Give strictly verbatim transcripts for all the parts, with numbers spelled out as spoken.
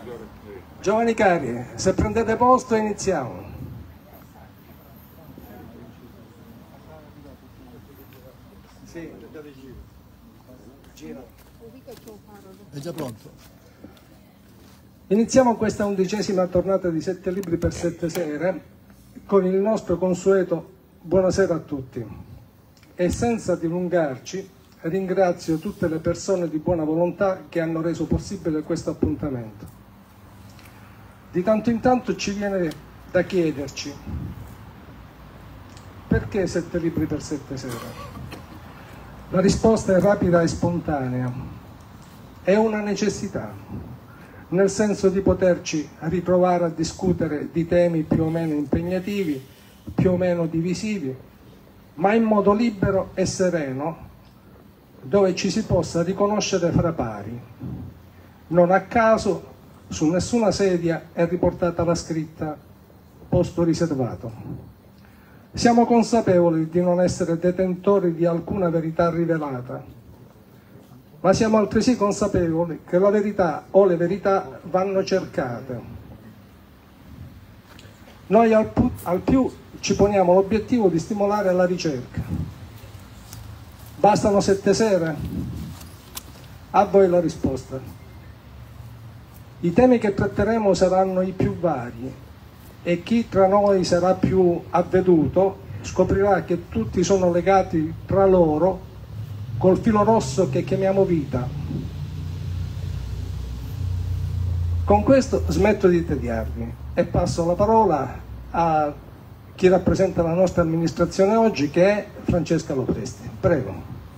Giovani cari, se prendete posto iniziamo. Sì. Giro. È già pronto. Iniziamo questa undicesima tornata di Sette Libri per Sette Sere con il nostro consueto buonasera a tutti. E senza dilungarci, ringrazio tutte le persone di buona volontà che hanno reso possibile questo appuntamento. Di tanto in tanto ci viene da chiederci: perché Sette Libri per Sette Sere? La risposta è rapida e spontanea. È una necessità, nel senso di poterci ritrovare a discutere di temi più o meno impegnativi, più o meno divisivi, ma in modo libero e sereno, dove ci si possa riconoscere fra pari. Non a caso su nessuna sedia è riportata la scritta "posto riservato". Siamo consapevoli di non essere detentori di alcuna verità rivelata, ma siamo altresì consapevoli che la verità o le verità vanno cercate. Noi al, pu- al più ci poniamo l'obiettivo di stimolare la ricerca. Bastano sette sere? A voi la risposta. I temi che tratteremo saranno i più vari e chi tra noi sarà più avveduto scoprirà che tutti sono legati tra loro col filo rosso che chiamiamo vita. Con questo smetto di tediarvi e passo la parola a chi rappresenta la nostra amministrazione oggi, che è Francesca Lopresti. Prego.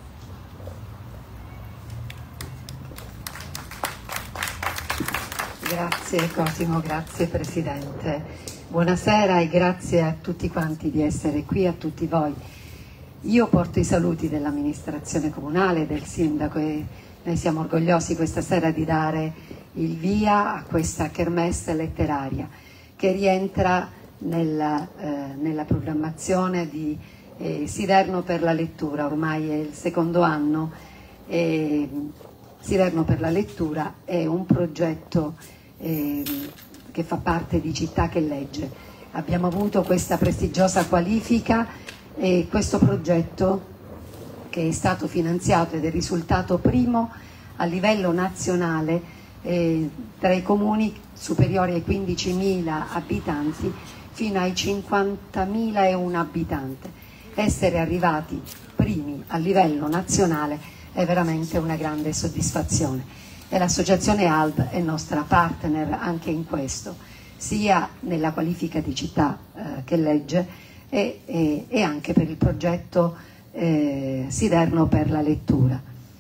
Grazie Cosimo, grazie Presidente. Buonasera e grazie a tutti quanti di essere qui, a tutti voi. Io porto i saluti dell'amministrazione comunale, del sindaco, e noi siamo orgogliosi questa sera di dare il via a questa kermesse letteraria che rientra nella, eh, nella programmazione di eh, Siderno per la lettura. Ormai è il secondo anno e Siderno per la lettura è un progetto eh, che fa parte di Città che Legge. Abbiamo avuto questa prestigiosa qualifica e questo progetto, che è stato finanziato ed è risultato primo a livello nazionale eh, tra i comuni superiori ai quindicimila abitanti fino ai cinquantamila e un abitante. Essere arrivati primi a livello nazionale è veramente una grande soddisfazione. E l'associazione A L B è nostra partner anche in questo, sia nella qualifica di Città eh, che Legge e, e, e anche per il progetto eh, Siderno per la lettura.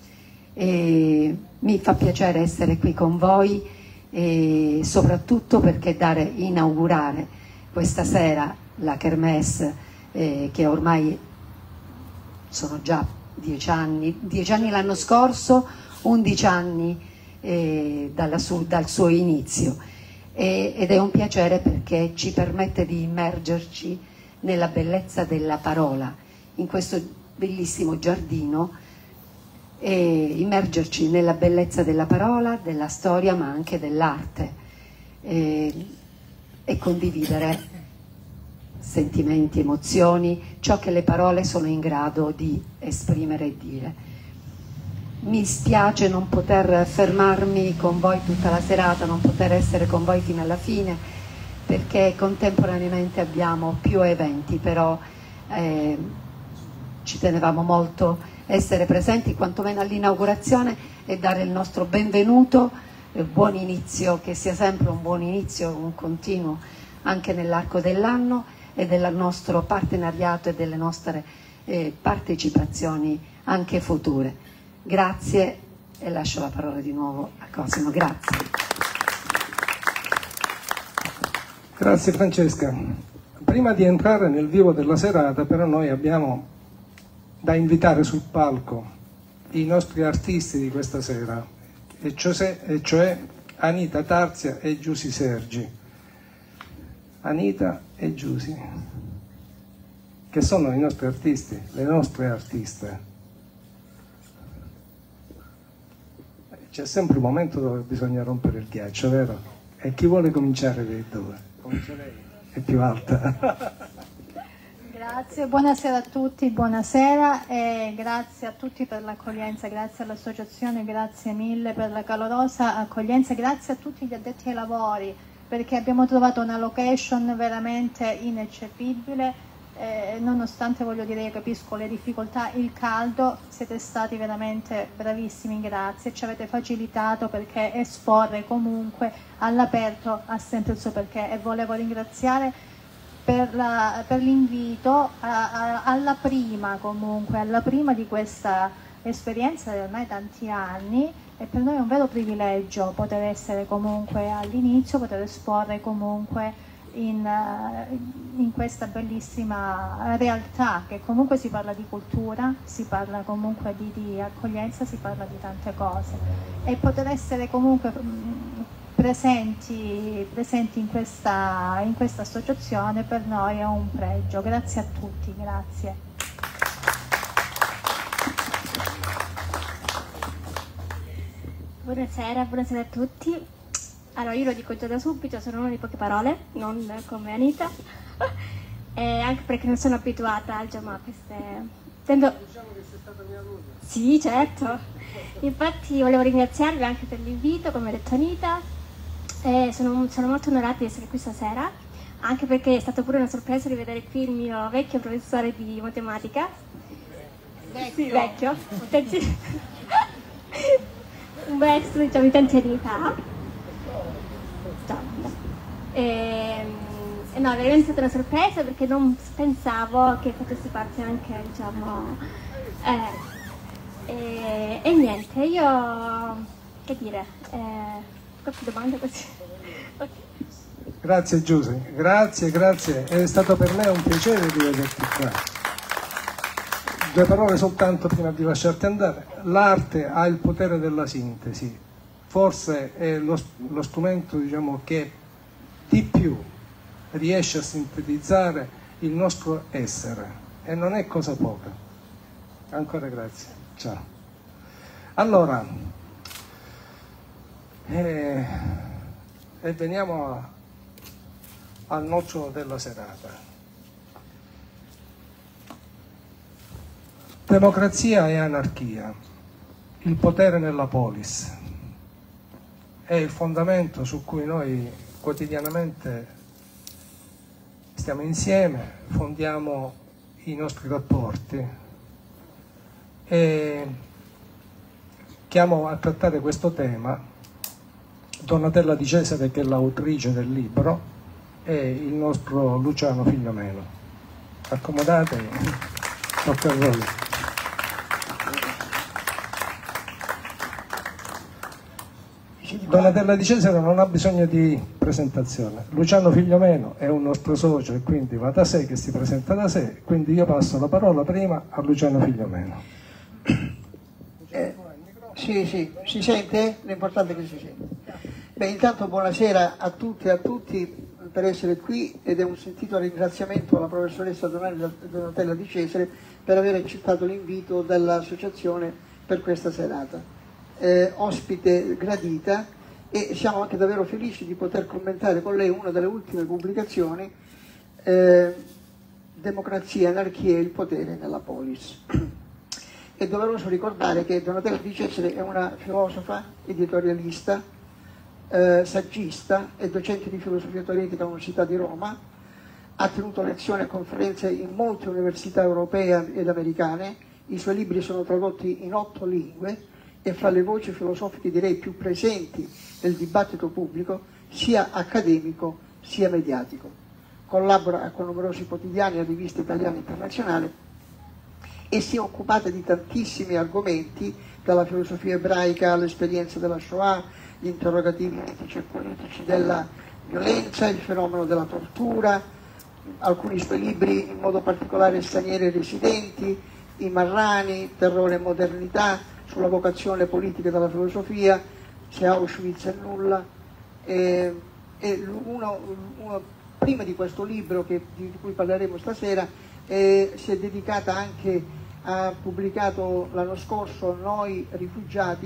E mi fa piacere essere qui con voi, e soprattutto perché dare, inaugurare questa sera la kermesse eh, che ormai sono già dieci anni, dieci anni l'anno scorso, undici anni eh, dalla su, dal suo inizio, e, ed è un piacere perché ci permette di immergerci nella bellezza della parola, in questo bellissimo giardino, e immergerci nella bellezza della parola, della storia, ma anche dell'arte, e, e condividere sentimenti, emozioni, ciò che le parole sono in grado di esprimere e dire. Mi spiace non poter fermarmi con voi tutta la serata, non poter essere con voi fino alla fine, perché contemporaneamente abbiamo più eventi, però eh, ci tenevamo molto essere presenti quantomeno all'inaugurazione e dare il nostro benvenuto, eh, buon inizio, che sia sempre un buon inizio, un continuo anche nell'arco dell'anno, e del nostro partenariato e delle nostre eh, partecipazioni anche future. Grazie e lascio la parola di nuovo a Cosimo. Grazie. Grazie Francesca. Prima di entrare nel vivo della serata, però, noi abbiamo da invitare sul palco i nostri artisti di questa sera, e cioè, e cioè Anita Tarzia e Giusy Sergi. Anita e Giusy, che sono i nostri artisti, le nostre artiste. c'è sempre un momento dove bisogna rompere il ghiaccio, vero? E chi vuole cominciare dei due? Comincia lei, è più alta. Grazie, buonasera a tutti, buonasera e grazie a tutti per l'accoglienza, grazie all'associazione, grazie mille per la calorosa accoglienza, grazie a tutti gli addetti ai lavori perché abbiamo trovato una location veramente ineccepibile, eh, nonostante, voglio dire, io capisco le difficoltà, il caldo, siete stati veramente bravissimi, grazie, ci avete facilitato perché esporre comunque all'aperto ha sempre il suo perché e volevo ringraziare per, la, per l'invito alla prima comunque, alla prima di questa esperienza di ormai tanti anni e per noi è un vero privilegio poter essere comunque all'inizio, poter esporre comunque in, in questa bellissima realtà che comunque si parla di cultura, si parla comunque di, di accoglienza, si parla di tante cose e poter essere comunque presenti, presenti in questa, in questa associazione per noi è un pregio. Grazie a tutti, grazie. Buonasera, buonasera a tutti. Allora, io lo dico già da subito, sono una di poche parole, non come Anita, e anche perché non sono abituata già a queste... Tendo... Diciamo che sei stata mia alunna. Sì, certo. Infatti volevo ringraziarvi anche per l'invito, come ha detto Anita, e sono, sono molto onorata di essere qui stasera, anche perché è stata pure una sorpresa rivedere qui il mio vecchio professore di matematica. Vecchio? Sì, vecchio. Un maestro, diciamo, di tanti anni fa. E, e no, veramente è stata una sorpresa perché non pensavo che facessi parte anche, diciamo, eh, e, e niente, io, che dire, eh, qualche domanda così. Okay. Grazie Giuse, grazie, grazie, è stato per me un piacere di vederti qua. Due parole soltanto prima di lasciarti andare. L'arte ha il potere della sintesi, forse è lo, lo strumento, diciamo, che di più riesce a sintetizzare il nostro essere e non è cosa poca. Ancora grazie, ciao. Allora, eh, e veniamo a, al nocciolo della serata. Democrazia e anarchia, il potere nella polis, è il fondamento su cui noi quotidianamente stiamo insieme, fondiamo i nostri rapporti e chiamo a trattare questo tema Donatella Di Cesare, che è l'autrice del libro, e il nostro Luciano Figliomeno. Accomodatevi, tocca a voi. Donatella Di Cesare non ha bisogno di presentazione. Luciano Figliomeno è un nostro socio e quindi va da sé che si presenta da sé, quindi io passo la parola prima a Luciano Figliomeno. Eh, sì, sì, si sente? L'importante è che si sente. Beh, intanto buonasera a tutte e a tutti per essere qui ed è un sentito ringraziamento alla professoressa Donatella Di Cesare per aver accettato l'invito dell'associazione per questa serata. Eh, ospite gradita e siamo anche davvero felici di poter commentare con lei una delle ultime pubblicazioni, eh, Democrazia, anarchia e il potere nella polis. È doveroso ricordare che Donatella Di Cesare è una filosofa, editorialista, eh, saggista e docente di filosofia teoretica all'Università di Roma, ha tenuto lezioni e conferenze in molte università europee ed americane, i suoi libri sono tradotti in otto lingue e fra le voci filosofiche direi più presenti nel dibattito pubblico, sia accademico sia mediatico. Collabora con numerosi quotidiani e riviste italiane e internazionali e si è occupata di tantissimi argomenti, dalla filosofia ebraica all'esperienza della Shoah, gli interrogativi etici e politici della violenza, il fenomeno della tortura, alcuni suoi libri, in modo particolare Stranieri e residenti, I marrani, Terrore e modernità, sulla vocazione politica della filosofia, Se Auschwitz è nulla, e, e uno, uno, prima di questo libro che, di cui parleremo stasera, eh, si è dedicata anche, ha pubblicato l'anno scorso Noi rifugiati,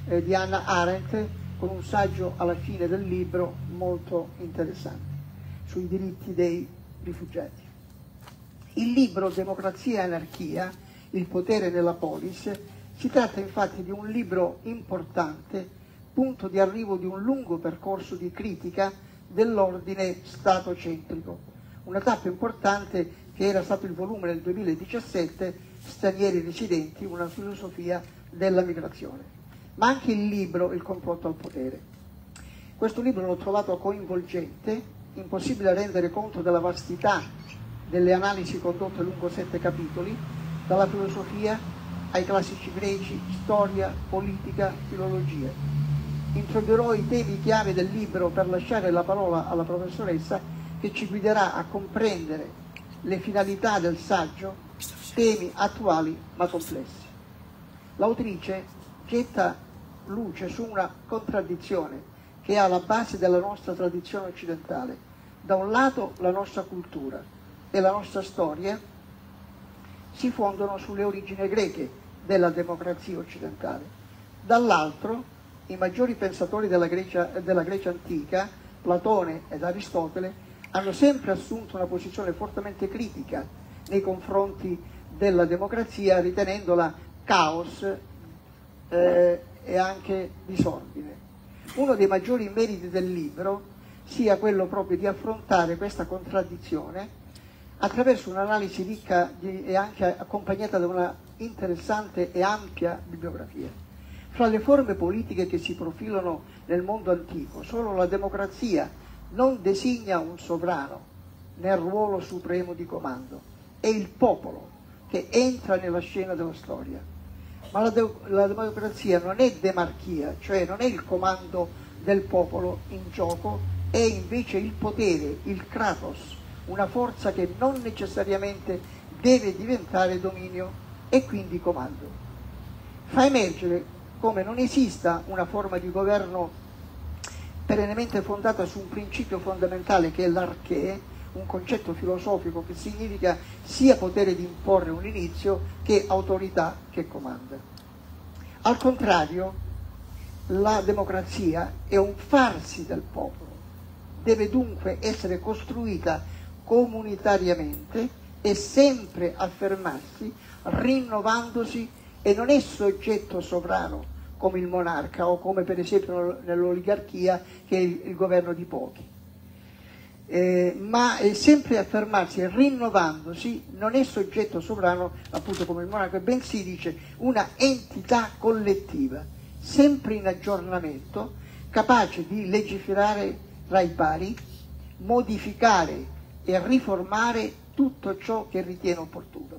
eh, di Hannah Arendt, con un saggio alla fine del libro molto interessante sui diritti dei rifugiati. Il libro Democrazia e Anarchia, il potere nella polis, si tratta infatti di un libro importante, punto di arrivo di un lungo percorso di critica dell'ordine stato-centrico, una tappa importante che era stato il volume nel duemiladiciassette, Stranieri residenti, una filosofia della migrazione, ma anche il libro Il complotto al potere. Questo libro l'ho trovato coinvolgente, impossibile rendere conto della vastità delle analisi condotte lungo sette capitoli, dalla filosofia ai classici greci, storia, politica, filologia. Introdurrò i temi chiave del libro per lasciare la parola alla professoressa, che ci guiderà a comprendere le finalità del saggio, temi attuali ma complessi. L'autrice getta luce su una contraddizione che è alla base della nostra tradizione occidentale. Da un lato la nostra cultura e la nostra storia si fondano sulle origini greche della democrazia occidentale. Dall'altro i maggiori pensatori della Grecia, della Grecia antica, Platone ed Aristotele, hanno sempre assunto una posizione fortemente critica nei confronti della democrazia, ritenendola caos eh, e anche disordine. Uno dei maggiori meriti del libro sia quello proprio di affrontare questa contraddizione attraverso un'analisi ricca di, e anche accompagnata da una interessante e ampia bibliografia. Fra le forme politiche che si profilano nel mondo antico, solo la democrazia non designa un sovrano nel ruolo supremo di comando, è il popolo che entra nella scena della storia. Ma la, de la democrazia non è demarchia, cioè non è il comando del popolo in gioco, è invece il potere, il kratos, una forza che non necessariamente deve diventare dominio e quindi comando. Fa emergere come non esista una forma di governo perennemente fondata su un principio fondamentale che è l'arché, un concetto filosofico che significa sia potere di imporre un inizio che autorità che comanda. Al contrario, la democrazia è un farsi del popolo, deve dunque essere costruita comunitariamente e sempre affermarsi, rinnovandosi, e non è soggetto sovrano come il monarca o come per esempio nell'oligarchia che è il, il governo di pochi. Eh, ma è sempre affermarsi e rinnovandosi, non è soggetto sovrano appunto come il monarca, bensì dice una entità collettiva, sempre in aggiornamento, capace di legiferare tra i pari, modificare e riformare tutto ciò che ritiene opportuno.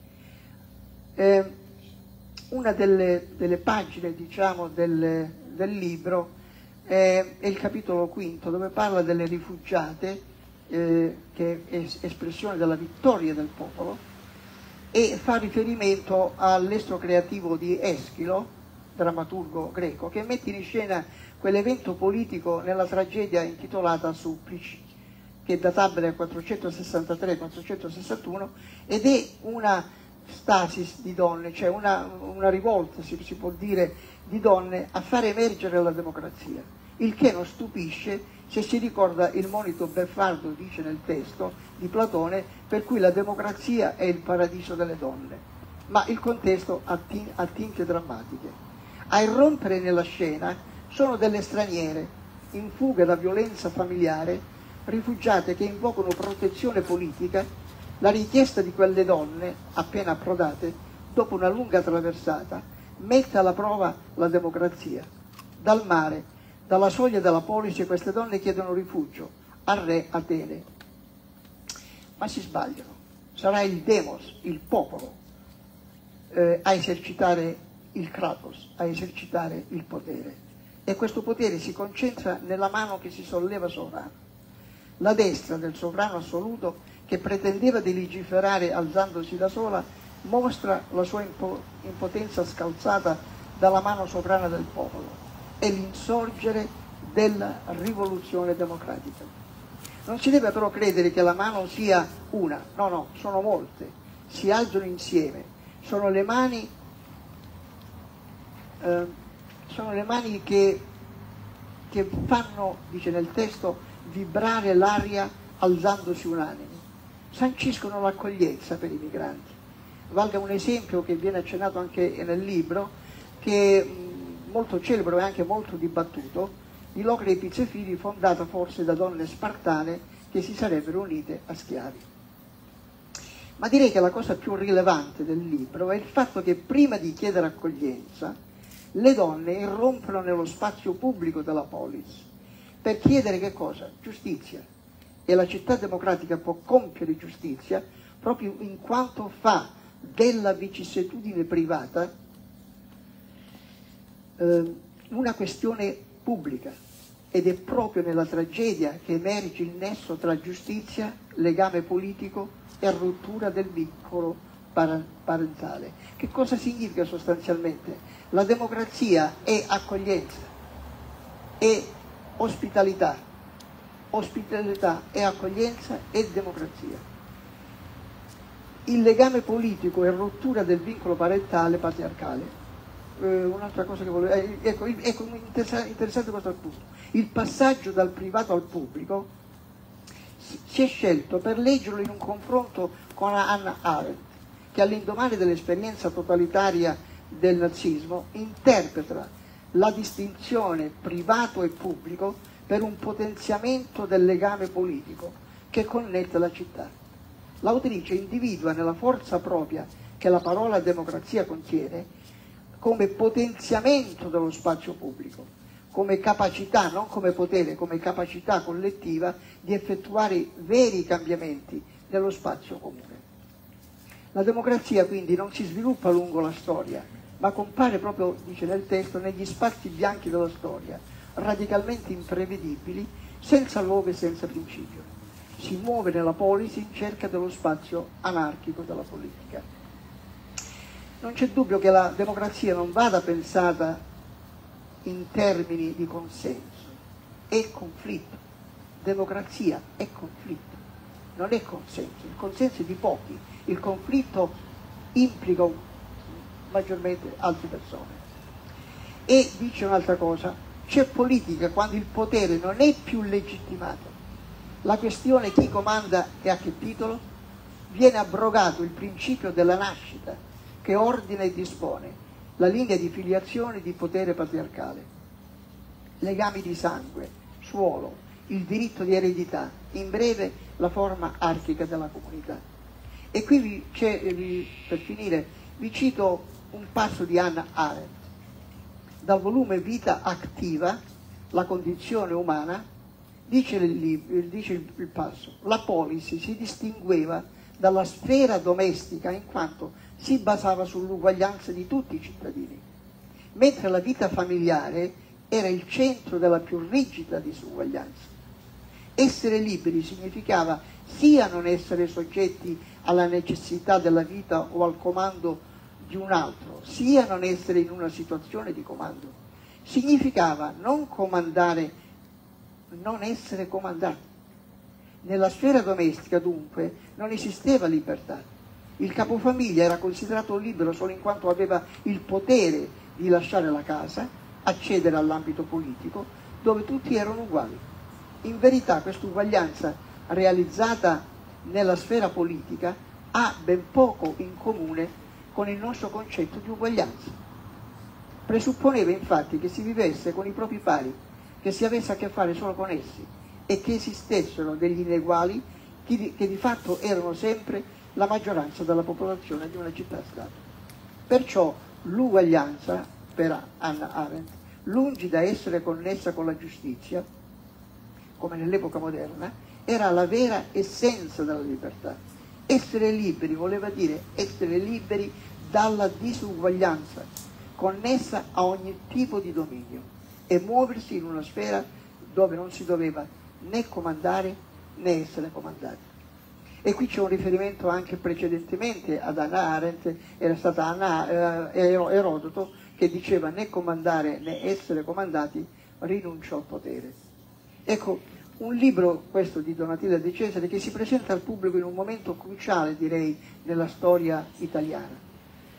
Eh, una delle, delle pagine, diciamo, del, del libro è, è il capitolo quinto, dove parla delle rifugiate, eh, che è espressione della vittoria del popolo, e fa riferimento all'estro creativo di Eschilo, drammaturgo greco, che mette in scena quell'evento politico nella tragedia intitolata Supplici, che è databile quattrocentosessantatré quattrocentosessantuno, ed è una stasis di donne, cioè una, una rivolta, si, si può dire, di donne a far emergere la democrazia, il che non stupisce se si ricorda il monito beffardo, dice nel testo di Platone, per cui la democrazia è il paradiso delle donne, ma il contesto ha, ha tinte drammatiche. A irrompere nella scena sono delle straniere in fuga da violenza familiare, rifugiate che invocano protezione politica. La richiesta di quelle donne, appena approdate, dopo una lunga traversata, mette alla prova la democrazia. Dal mare, dalla soglia della polisi, queste donne chiedono rifugio al re Atene. Ma si sbagliano. Sarà il demos, il popolo, eh, a esercitare il kratos, a esercitare il potere. E questo potere si concentra nella mano che si solleva sovrano. La destra del sovrano assoluto, che pretendeva di legiferare alzandosi da sola, mostra la sua impo impotenza scalzata dalla mano sovrana del popolo. È l'insorgere della rivoluzione democratica. Non si deve però credere che la mano sia una, no, no, sono molte, si alzano insieme, sono le mani, eh, sono le mani che, che fanno, dice nel testo, vibrare l'aria alzandosi unanimi, sanciscono l'accoglienza per i migranti. Valga un esempio che viene accennato anche nel libro, che è molto celebre e anche molto dibattuto, di Locri e Pizzefili, fondata forse da donne spartane che si sarebbero unite a schiavi. Ma direi che la cosa più rilevante del libro è il fatto che prima di chiedere accoglienza le donne irrompono nello spazio pubblico della polis per chiedere che cosa? Giustizia. E la città democratica può compiere giustizia proprio in quanto fa della vicissitudine privata eh, una questione pubblica, ed è proprio nella tragedia che emerge il nesso tra giustizia, legame politico e rottura del vincolo parentale. Che cosa significa sostanzialmente? La democrazia è accoglienza, è ospitalità, ospitalità è accoglienza e democrazia. Il legame politico è rottura del vincolo parentale patriarcale. Eh, un'altra cosa che volevo... Eh, ecco, ecco interessante, interessante questo appunto. Il passaggio dal privato al pubblico si è scelto per leggerlo in un confronto con Hannah Arendt, che all'indomani dell'esperienza totalitaria del nazismo interpreta la distinzione privato e pubblico per un potenziamento del legame politico che connette la città. L'autrice individua nella forza propria che la parola democrazia contiene come potenziamento dello spazio pubblico, come capacità, non come potere, come capacità collettiva di effettuare veri cambiamenti nello spazio comune. La democrazia quindi non si sviluppa lungo la storia, ma compare proprio, dice nel testo, negli spazi bianchi della storia, radicalmente imprevedibili, senza luogo e senza principio. Si muove nella polisi in cerca dello spazio anarchico della politica. Non c'è dubbio che la democrazia non vada pensata in termini di consenso, è conflitto. Democrazia è conflitto, non è consenso. Il consenso è di pochi, il conflitto implica maggiormente altre persone. E dice un'altra cosa, c'è politica quando il potere non è più legittimato. La questione chi comanda e a che titolo, viene abrogato il principio della nascita che ordina e dispone la linea di filiazione di potere patriarcale, legami di sangue, suolo, il diritto di eredità, in breve la forma archica della comunità. E qui vi, vi, per finire vi cito un passo di Hannah Arendt dal volume Vita Activa, la condizione umana. Dice il, dice il, il passo, la polis si distingueva dalla sfera domestica in quanto si basava sull'uguaglianza di tutti i cittadini, mentre la vita familiare era il centro della più rigida disuguaglianza. Essere liberi significava sia non essere soggetti alla necessità della vita o al comando di un altro, sia non essere in una situazione di comando. Significava non comandare, non essere comandati. Nella sfera domestica, dunque, non esisteva libertà. Il capofamiglia era considerato libero solo in quanto aveva il potere di lasciare la casa, accedere all'ambito politico, dove tutti erano uguali. In verità questa uguaglianza realizzata nella sfera politica ha ben poco in comune con il nostro concetto di uguaglianza. Presupponeva infatti che si vivesse con i propri pari, che si avesse a che fare solo con essi e che esistessero degli ineguali che di, che di fatto erano sempre la maggioranza della popolazione di una città-stato. Perciò l'uguaglianza, per Hannah Arendt, lungi da essere connessa con la giustizia, come nell'epoca moderna, era la vera essenza della libertà. Essere liberi voleva dire essere liberi dalla disuguaglianza, connessa a ogni tipo di dominio, e muoversi in una sfera dove non si doveva né comandare né essere comandati. E qui c'è un riferimento anche precedentemente ad Hannah Arendt, era stata Anna, eh, Erodoto, che diceva né comandare né essere comandati, rinuncio al potere. Ecco, un libro, questo di Donatilla De Cesare, che si presenta al pubblico in un momento cruciale, direi, nella storia italiana.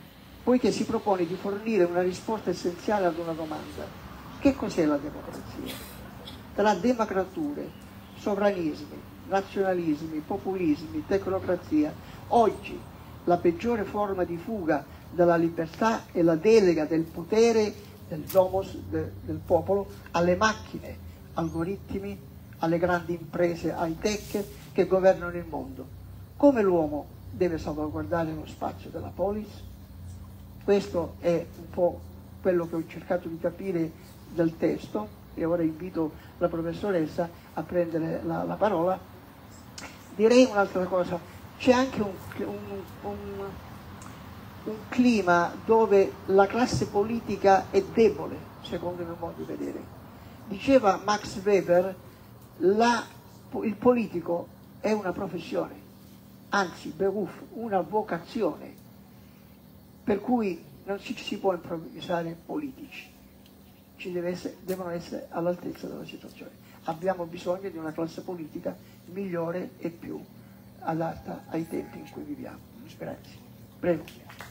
poiché si propone di fornire una risposta essenziale ad una domanda: che cos'è la democrazia? Tra democrature, sovranismi, nazionalismi, populismi, tecnocrazia, oggi la peggiore forma di fuga dalla libertà è la delega del potere del domos, de, del popolo, alle macchine, algoritmi, alle grandi imprese high-tech che governano il mondo. Come l'uomo deve salvaguardare lo spazio della polis? Questo è un po' quello che ho cercato di capire dal testo, e ora invito la professoressa a prendere la, la parola. Direi un'altra cosa: c'è anche un, un, un, un clima dove la classe politica è debole, secondo il mio modo di vedere. Diceva Max Weber, la, il politico è una professione, anzi Beruf, una vocazione, per cui non ci si può improvvisare politici, ci deve essere, devono essere all'altezza della situazione. Abbiamo bisogno di una classe politica migliore e più adatta ai tempi in cui viviamo. Grazie. Prego.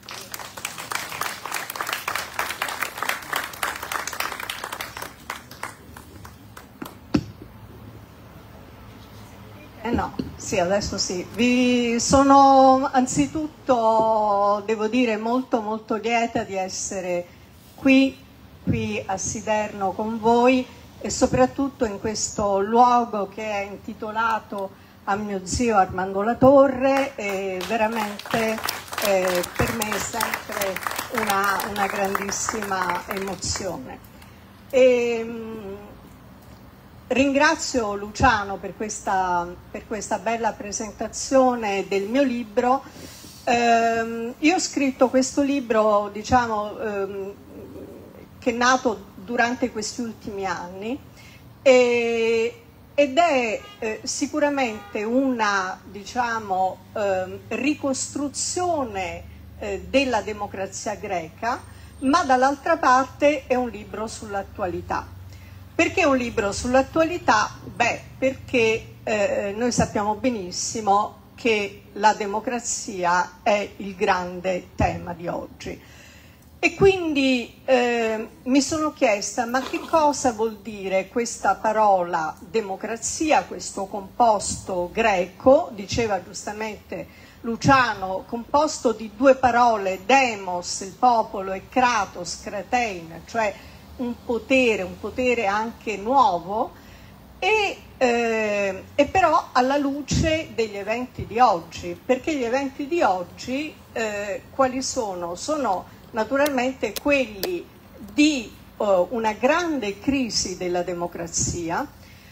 Eh no, sì, adesso sì. Vi sono anzitutto, devo dire, molto molto lieta di essere qui, qui a Siderno con voi, e soprattutto in questo luogo che è intitolato a mio zio Armando Latorre. E veramente eh, per me è sempre una, una grandissima emozione. E, ringrazio Luciano per questa, per questa bella presentazione del mio libro. Eh, io ho scritto questo libro, diciamo, ehm, che è nato durante questi ultimi anni, e, ed è eh, sicuramente una, diciamo, eh, ricostruzione eh, della democrazia greca, ma dall'altra parte è un libro sull'attualità. Perché un libro sull'attualità? Beh, perché eh, noi sappiamo benissimo che la democrazia è il grande tema di oggi. E quindi eh, mi sono chiesta, ma che cosa vuol dire questa parola democrazia, questo composto greco, diceva giustamente Luciano, composto di due parole, demos, il popolo, e kratos, kratein, cioè un potere, un potere anche nuovo, e, eh, e però alla luce degli eventi di oggi, perché gli eventi di oggi eh, quali sono? Sono naturalmente quelli di uh, una grande crisi della democrazia,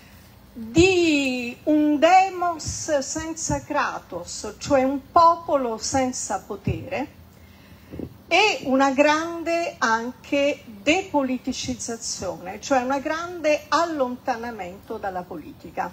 di un demos senza kratos, cioè un popolo senza potere, e una grande anche depoliticizzazione, cioè un grande allontanamento dalla politica.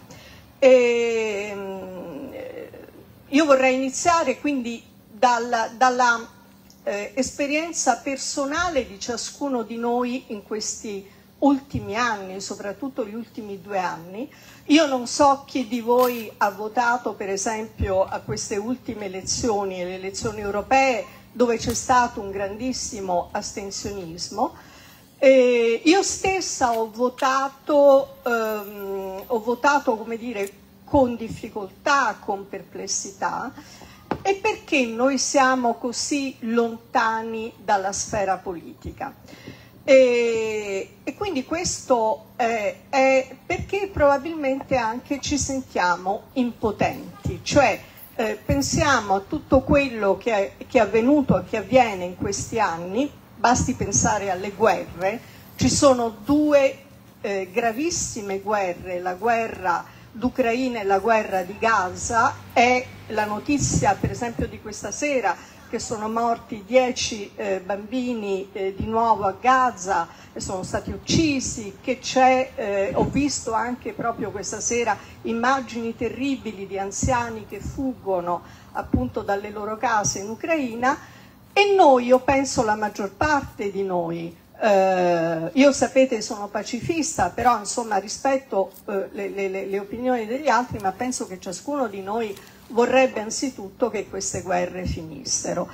E, io vorrei iniziare quindi dalla, dalla eh, esperienza personale di ciascuno di noi in questi ultimi anni, soprattutto gli ultimi due anni. Io non so chi di voi ha votato, per esempio, a queste ultime elezioni, le elezioni europee, dove c'è stato un grandissimo astensionismo. Eh, io stessa ho votato, ehm, ho votato, come dire, con difficoltà, con perplessità. E perché noi siamo così lontani dalla sfera politica? E, e quindi questo è, è perché probabilmente anche ci sentiamo impotenti, cioè Eh, pensiamo a tutto quello che è, che è avvenuto e che avviene in questi anni. Basti pensare alle guerre. Ci sono due eh, gravissime guerre, la guerra d'Ucraina e la guerra di Gaza. È la notizia, per esempio, di questa sera, che sono morti dieci eh, bambini eh, di nuovo a Gaza, e sono stati uccisi, che c'è, eh, ho visto anche proprio questa sera immagini terribili di anziani che fuggono appunto dalle loro case in Ucraina. E noi, io penso la maggior parte di noi, eh, io sapete sono pacifista, però insomma rispetto eh, le, le, le opinioni degli altri, ma penso che ciascuno di noi vorrebbe anzitutto che queste guerre finissero.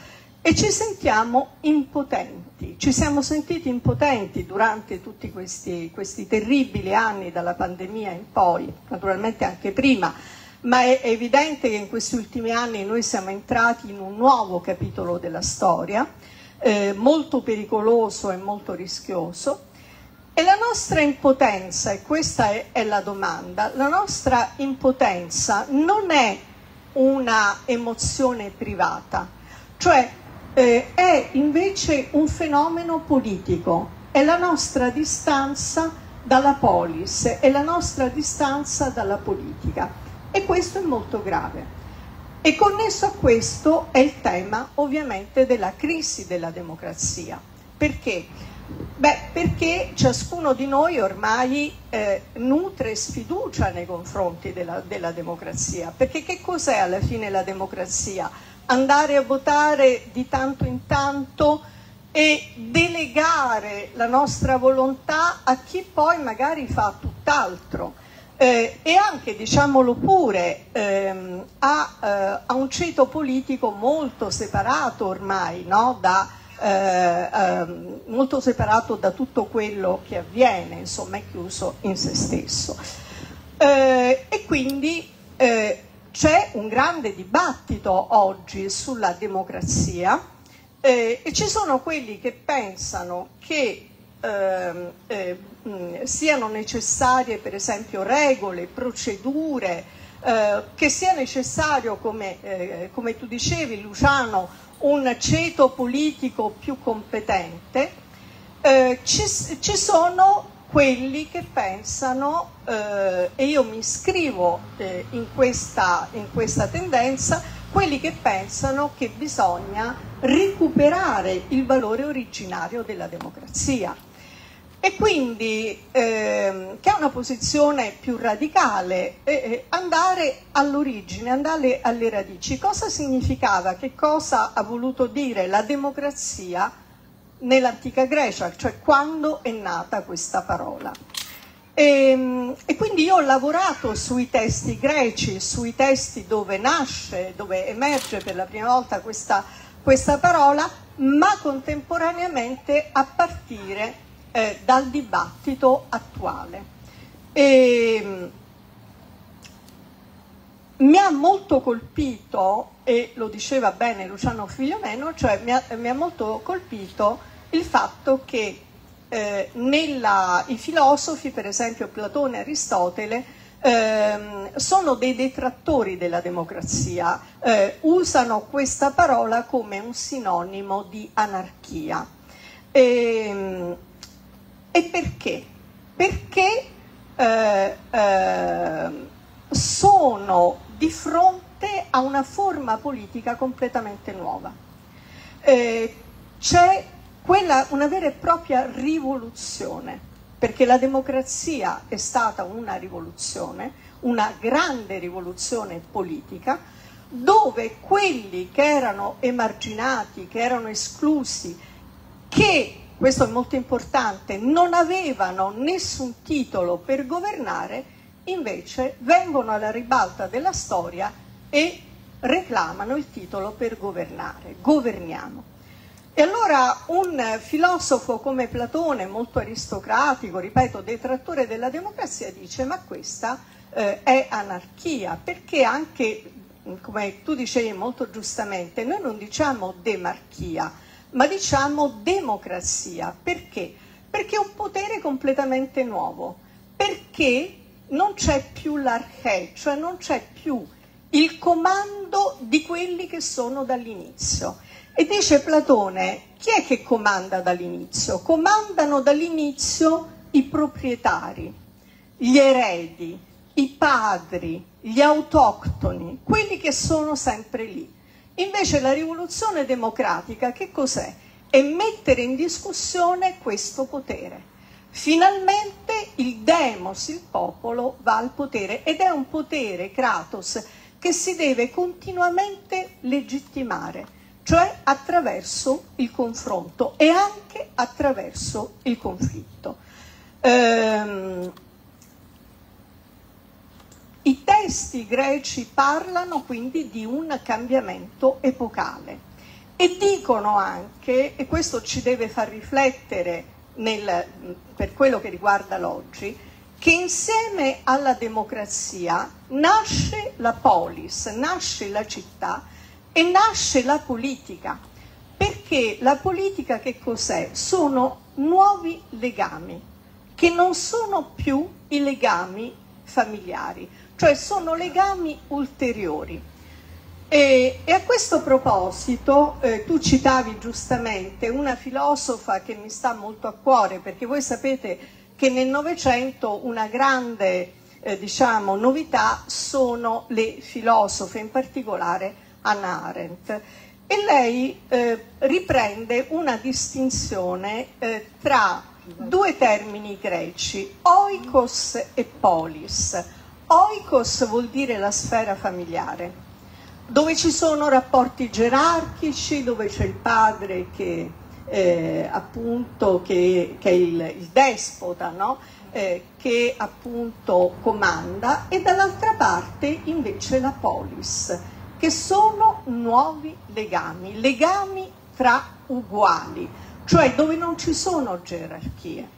e ci sentiamo impotenti, ci siamo sentiti impotenti durante tutti questi, questi terribili anni dalla pandemia in poi, naturalmente anche prima, ma è evidente che in questi ultimi anni noi siamo entrati in un nuovo capitolo della storia, eh, molto pericoloso e molto rischioso, e la nostra impotenza, e questa è, è la domanda, la nostra impotenza non è una emozione privata, cioè eh, è invece un fenomeno politico, è la nostra distanza dalla polis, è la nostra distanza dalla politica, e questo è molto grave. E connesso a questo è il tema ovviamente della crisi della democrazia. Perché? Beh, perché ciascuno di noi ormai eh, nutre sfiducia nei confronti della, della democrazia. Perché che cos'è alla fine la democrazia? Andare a votare di tanto in tanto e delegare la nostra volontà a chi poi magari fa tutt'altro. Eh, e anche, diciamolo pure, ehm, a, eh, a un ceto politico molto separato ormai, no? da, eh, eh, molto separato da tutto quello che avviene, insomma è chiuso in se stesso. Eh, e quindi eh, c'è un grande dibattito oggi sulla democrazia eh, e ci sono quelli che pensano che Eh, eh, mh, siano necessarie per esempio regole, procedure, eh, che sia necessario, come, eh, come tu dicevi Luciano, un ceto politico più competente. Eh, ci, ci sono quelli che pensano, eh, e io mi iscrivo eh, in, questa, in questa tendenza, quelli che pensano che bisogna recuperare il valore originario della democrazia. E quindi, ehm, che è una posizione più radicale, eh, andare all'origine, andare alle radici. Cosa significava? Che cosa ha voluto dire la democrazia nell'antica Grecia? Cioè quando è nata questa parola. E, e quindi io ho lavorato sui testi greci, sui testi dove nasce, dove emerge per la prima volta questa, questa parola, ma contemporaneamente a partire Eh, dal dibattito attuale. E, mi ha molto colpito, e lo diceva bene Luciano Figliomeno, cioè mi ha, mi ha molto colpito il fatto che eh, nella, i filosofi, per esempio Platone e Aristotele, eh, sono dei detrattori della democrazia, eh, usano questa parola come un sinonimo di anarchia. E, E perché? Perché eh, eh, sono di fronte a una forma politica completamente nuova. Eh, c'è quella, una vera e propria rivoluzione, perché la democrazia è stata una rivoluzione, una grande rivoluzione politica, dove quelli che erano emarginati, che erano esclusi, che questo è molto importante, non avevano nessun titolo per governare, invece vengono alla ribalta della storia e reclamano il titolo per governare. Governiamo. E allora un filosofo come Platone, molto aristocratico, ripeto, detrattore della democrazia, dice: ma questa eh, è anarchia, perché anche, come tu dicevi molto giustamente, noi non diciamo demarchia, ma diciamo democrazia. Perché? Perché è un potere completamente nuovo, perché non c'è più l'archè, cioè non c'è più il comando di quelli che sono dall'inizio. E dice Platone, chi è che comanda dall'inizio? Comandano dall'inizio i proprietari, gli eredi, i padri, gli autoctoni, quelli che sono sempre lì. Invece la rivoluzione democratica che cos'è? È mettere in discussione questo potere. Finalmente il demos, il popolo, va al potere, ed è un potere, kratos, che si deve continuamente legittimare, cioè attraverso il confronto e anche attraverso il conflitto. Ehm, I testi greci parlano quindi di un cambiamento epocale e dicono anche, e questo ci deve far riflettere nel, per quello che riguarda l'oggi, che insieme alla democrazia nasce la polis, nasce la città e nasce la politica. Perché la politica che cos'è? Sono nuovi legami, che non sono più i legami familiari, cioè sono legami ulteriori. E, e a questo proposito eh, tu citavi giustamente una filosofa che mi sta molto a cuore, perché voi sapete che nel Novecento una grande eh, diciamo, novità sono le filosofe, in particolare Hannah Arendt. E lei eh, riprende una distinzione eh, tra due termini greci, oikos e polis. Oikos vuol dire la sfera familiare, dove ci sono rapporti gerarchici, dove c'è il padre che eh, appunto che, che è il, il despota, no? eh, che appunto comanda, e dall'altra parte invece la polis, che sono nuovi legami, legami tra uguali, cioè dove non ci sono gerarchie.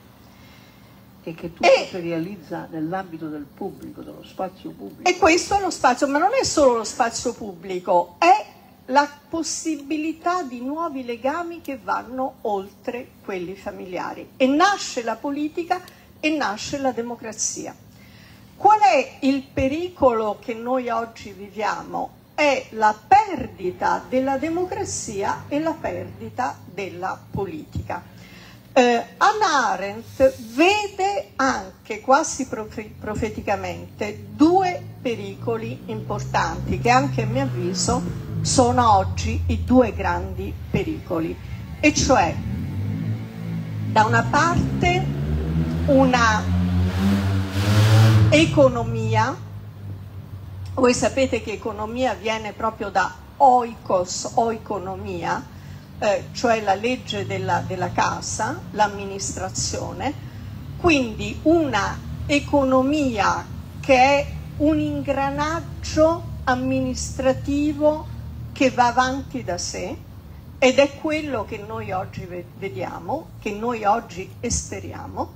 E che tutto e, si realizza nell'ambito del pubblico, dello spazio pubblico. E questo è lo spazio, ma non è solo lo spazio pubblico, è la possibilità di nuovi legami che vanno oltre quelli familiari. E nasce la politica e nasce la democrazia. Qual è il pericolo che noi oggi viviamo? È la perdita della democrazia e la perdita della politica. Eh, Hannah Arendt vede anche quasi profeticamente due pericoli importanti, che anche a mio avviso sono oggi i due grandi pericoli, e cioè da una parte una economia. Voi sapete che economia viene proprio da oikos, oikonomia, eh, cioè la legge della, della casa, l'amministrazione, quindi una economia che è un ingranaggio amministrativo che va avanti da sé, ed è quello che noi oggi vediamo, che noi oggi esperiamo,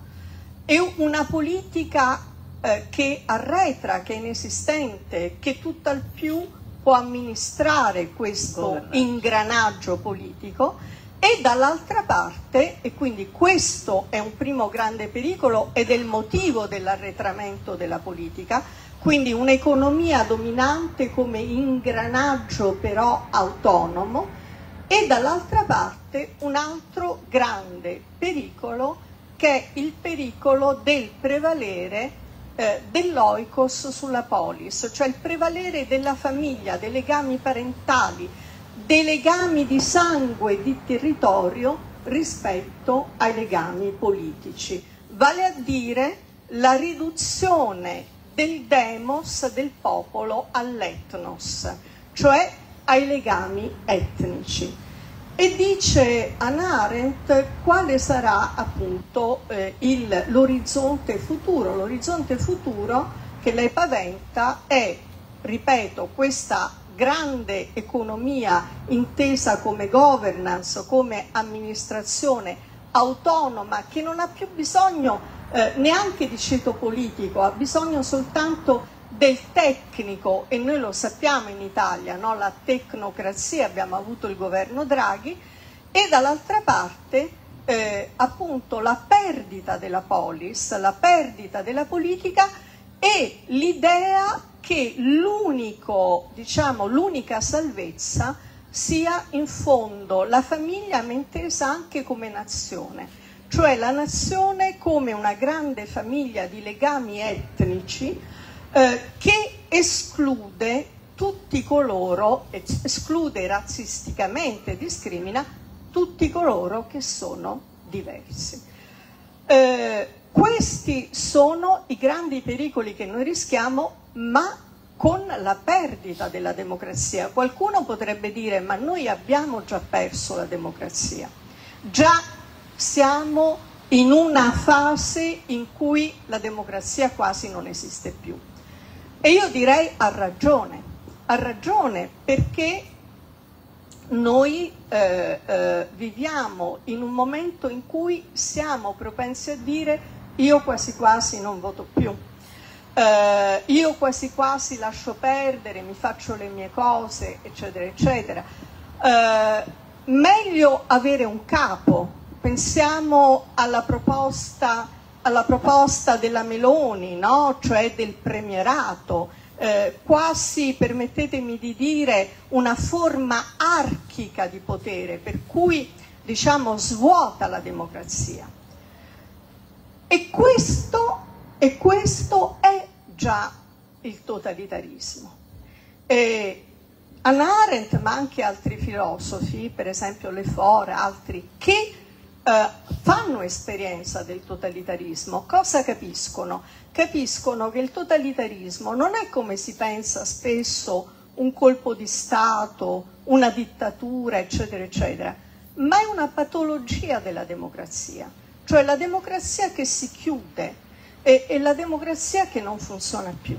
e una politica eh, che arretra, che è inesistente, che tutt'al più può amministrare questo ingranaggio politico, e dall'altra parte, e quindi questo è un primo grande pericolo ed è il motivo dell'arretramento della politica, quindi un'economia dominante come ingranaggio però autonomo, e dall'altra parte un altro grande pericolo che è il pericolo del prevalere eh, dell'oikos sulla polis, cioè il prevalere della famiglia, dei legami parentali, dei legami di sangue e di territorio rispetto ai legami politici, vale a dire la riduzione del demos, del popolo, all'ethnos, cioè ai legami etnici. E dice Hannah Arendt quale sarà appunto eh, l'orizzonte futuro. L'orizzonte futuro che lei paventa è, ripeto, questa grande economia intesa come governance, come amministrazione autonoma, che non ha più bisogno eh, neanche di ceto politico, ha bisogno soltanto del tecnico, e noi lo sappiamo in Italia, no? La tecnocrazia, abbiamo avuto il governo Draghi, e dall'altra parte eh, appunto la perdita della polis, la perdita della politica, e l'idea che l'unico, diciamo, l'unica salvezza sia in fondo la famiglia, ma intesa anche come nazione, cioè la nazione come una grande famiglia di legami etnici eh, che esclude tutti coloro, esclude razzisticamente, discrimina tutti coloro che sono diversi. Eh, questi sono i grandi pericoli che noi rischiamo, ma con la perdita della democrazia. Qualcuno potrebbe dire: ma noi abbiamo già perso la democrazia, già siamo in una fase in cui la democrazia quasi non esiste più. E io direi ha ragione, ha ragione, perché noi eh, eh, viviamo in un momento in cui siamo propensi a dire io quasi quasi non voto più, eh, io quasi quasi lascio perdere, mi faccio le mie cose, eccetera, eccetera. Eh, meglio avere un capo. Pensiamo alla proposta, alla proposta della Meloni, no? Cioè del premierato, eh, quasi, permettetemi di dire, una forma archica di potere, per cui, diciamo, svuota la democrazia. E questo, e questo è già il totalitarismo. E Hannah Arendt, ma anche altri filosofi, per esempio Le Fort, altri, che eh, fanno esperienza del totalitarismo, cosa capiscono? Capiscono che il totalitarismo non è, come si pensa spesso, un colpo di Stato, una dittatura, eccetera, eccetera, ma è una patologia della democrazia, cioè la democrazia che si chiude e, e la democrazia che non funziona più.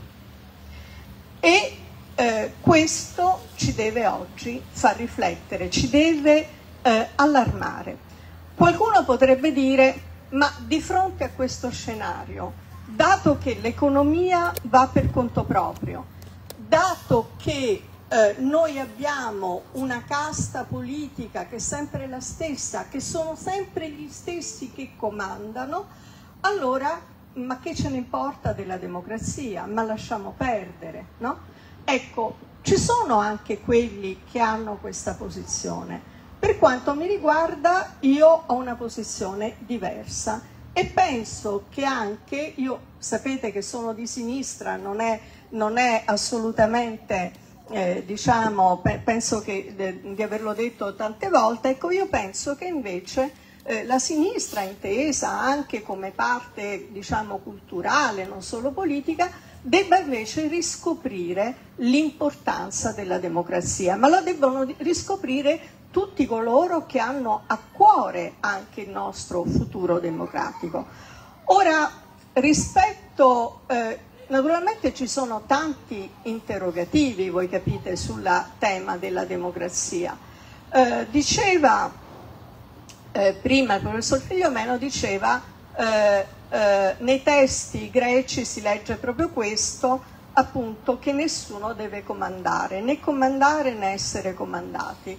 E eh, questo ci deve oggi far riflettere, ci deve eh, allarmare. Qualcuno potrebbe dire, ma di fronte a questo scenario, dato che l'economia va per conto proprio, dato che eh, noi abbiamo una casta politica che è sempre la stessa, che sono sempre gli stessi che comandano, allora ma che ce ne importa della democrazia? Ma lasciamo perdere, no? Ecco, ci sono anche quelli che hanno questa posizione. Per quanto mi riguarda, io ho una posizione diversa e penso che anche, io sapete che sono di sinistra, non è, non è assolutamente, eh, diciamo, pe- penso che, de, di averlo detto tante volte, ecco, io penso che invece eh, la sinistra, intesa anche come parte, diciamo, culturale, non solo politica, debba invece riscoprire l'importanza della democrazia, ma la debbono riscoprire tutti coloro che hanno a cuore anche il nostro futuro democratico. Ora, rispetto, eh, naturalmente ci sono tanti interrogativi, voi capite, sul tema della democrazia. Eh, diceva, eh, prima il professor Figliomeno diceva, eh, eh, nei testi greci si legge proprio questo, appunto, che nessuno deve comandare, né comandare né essere comandati.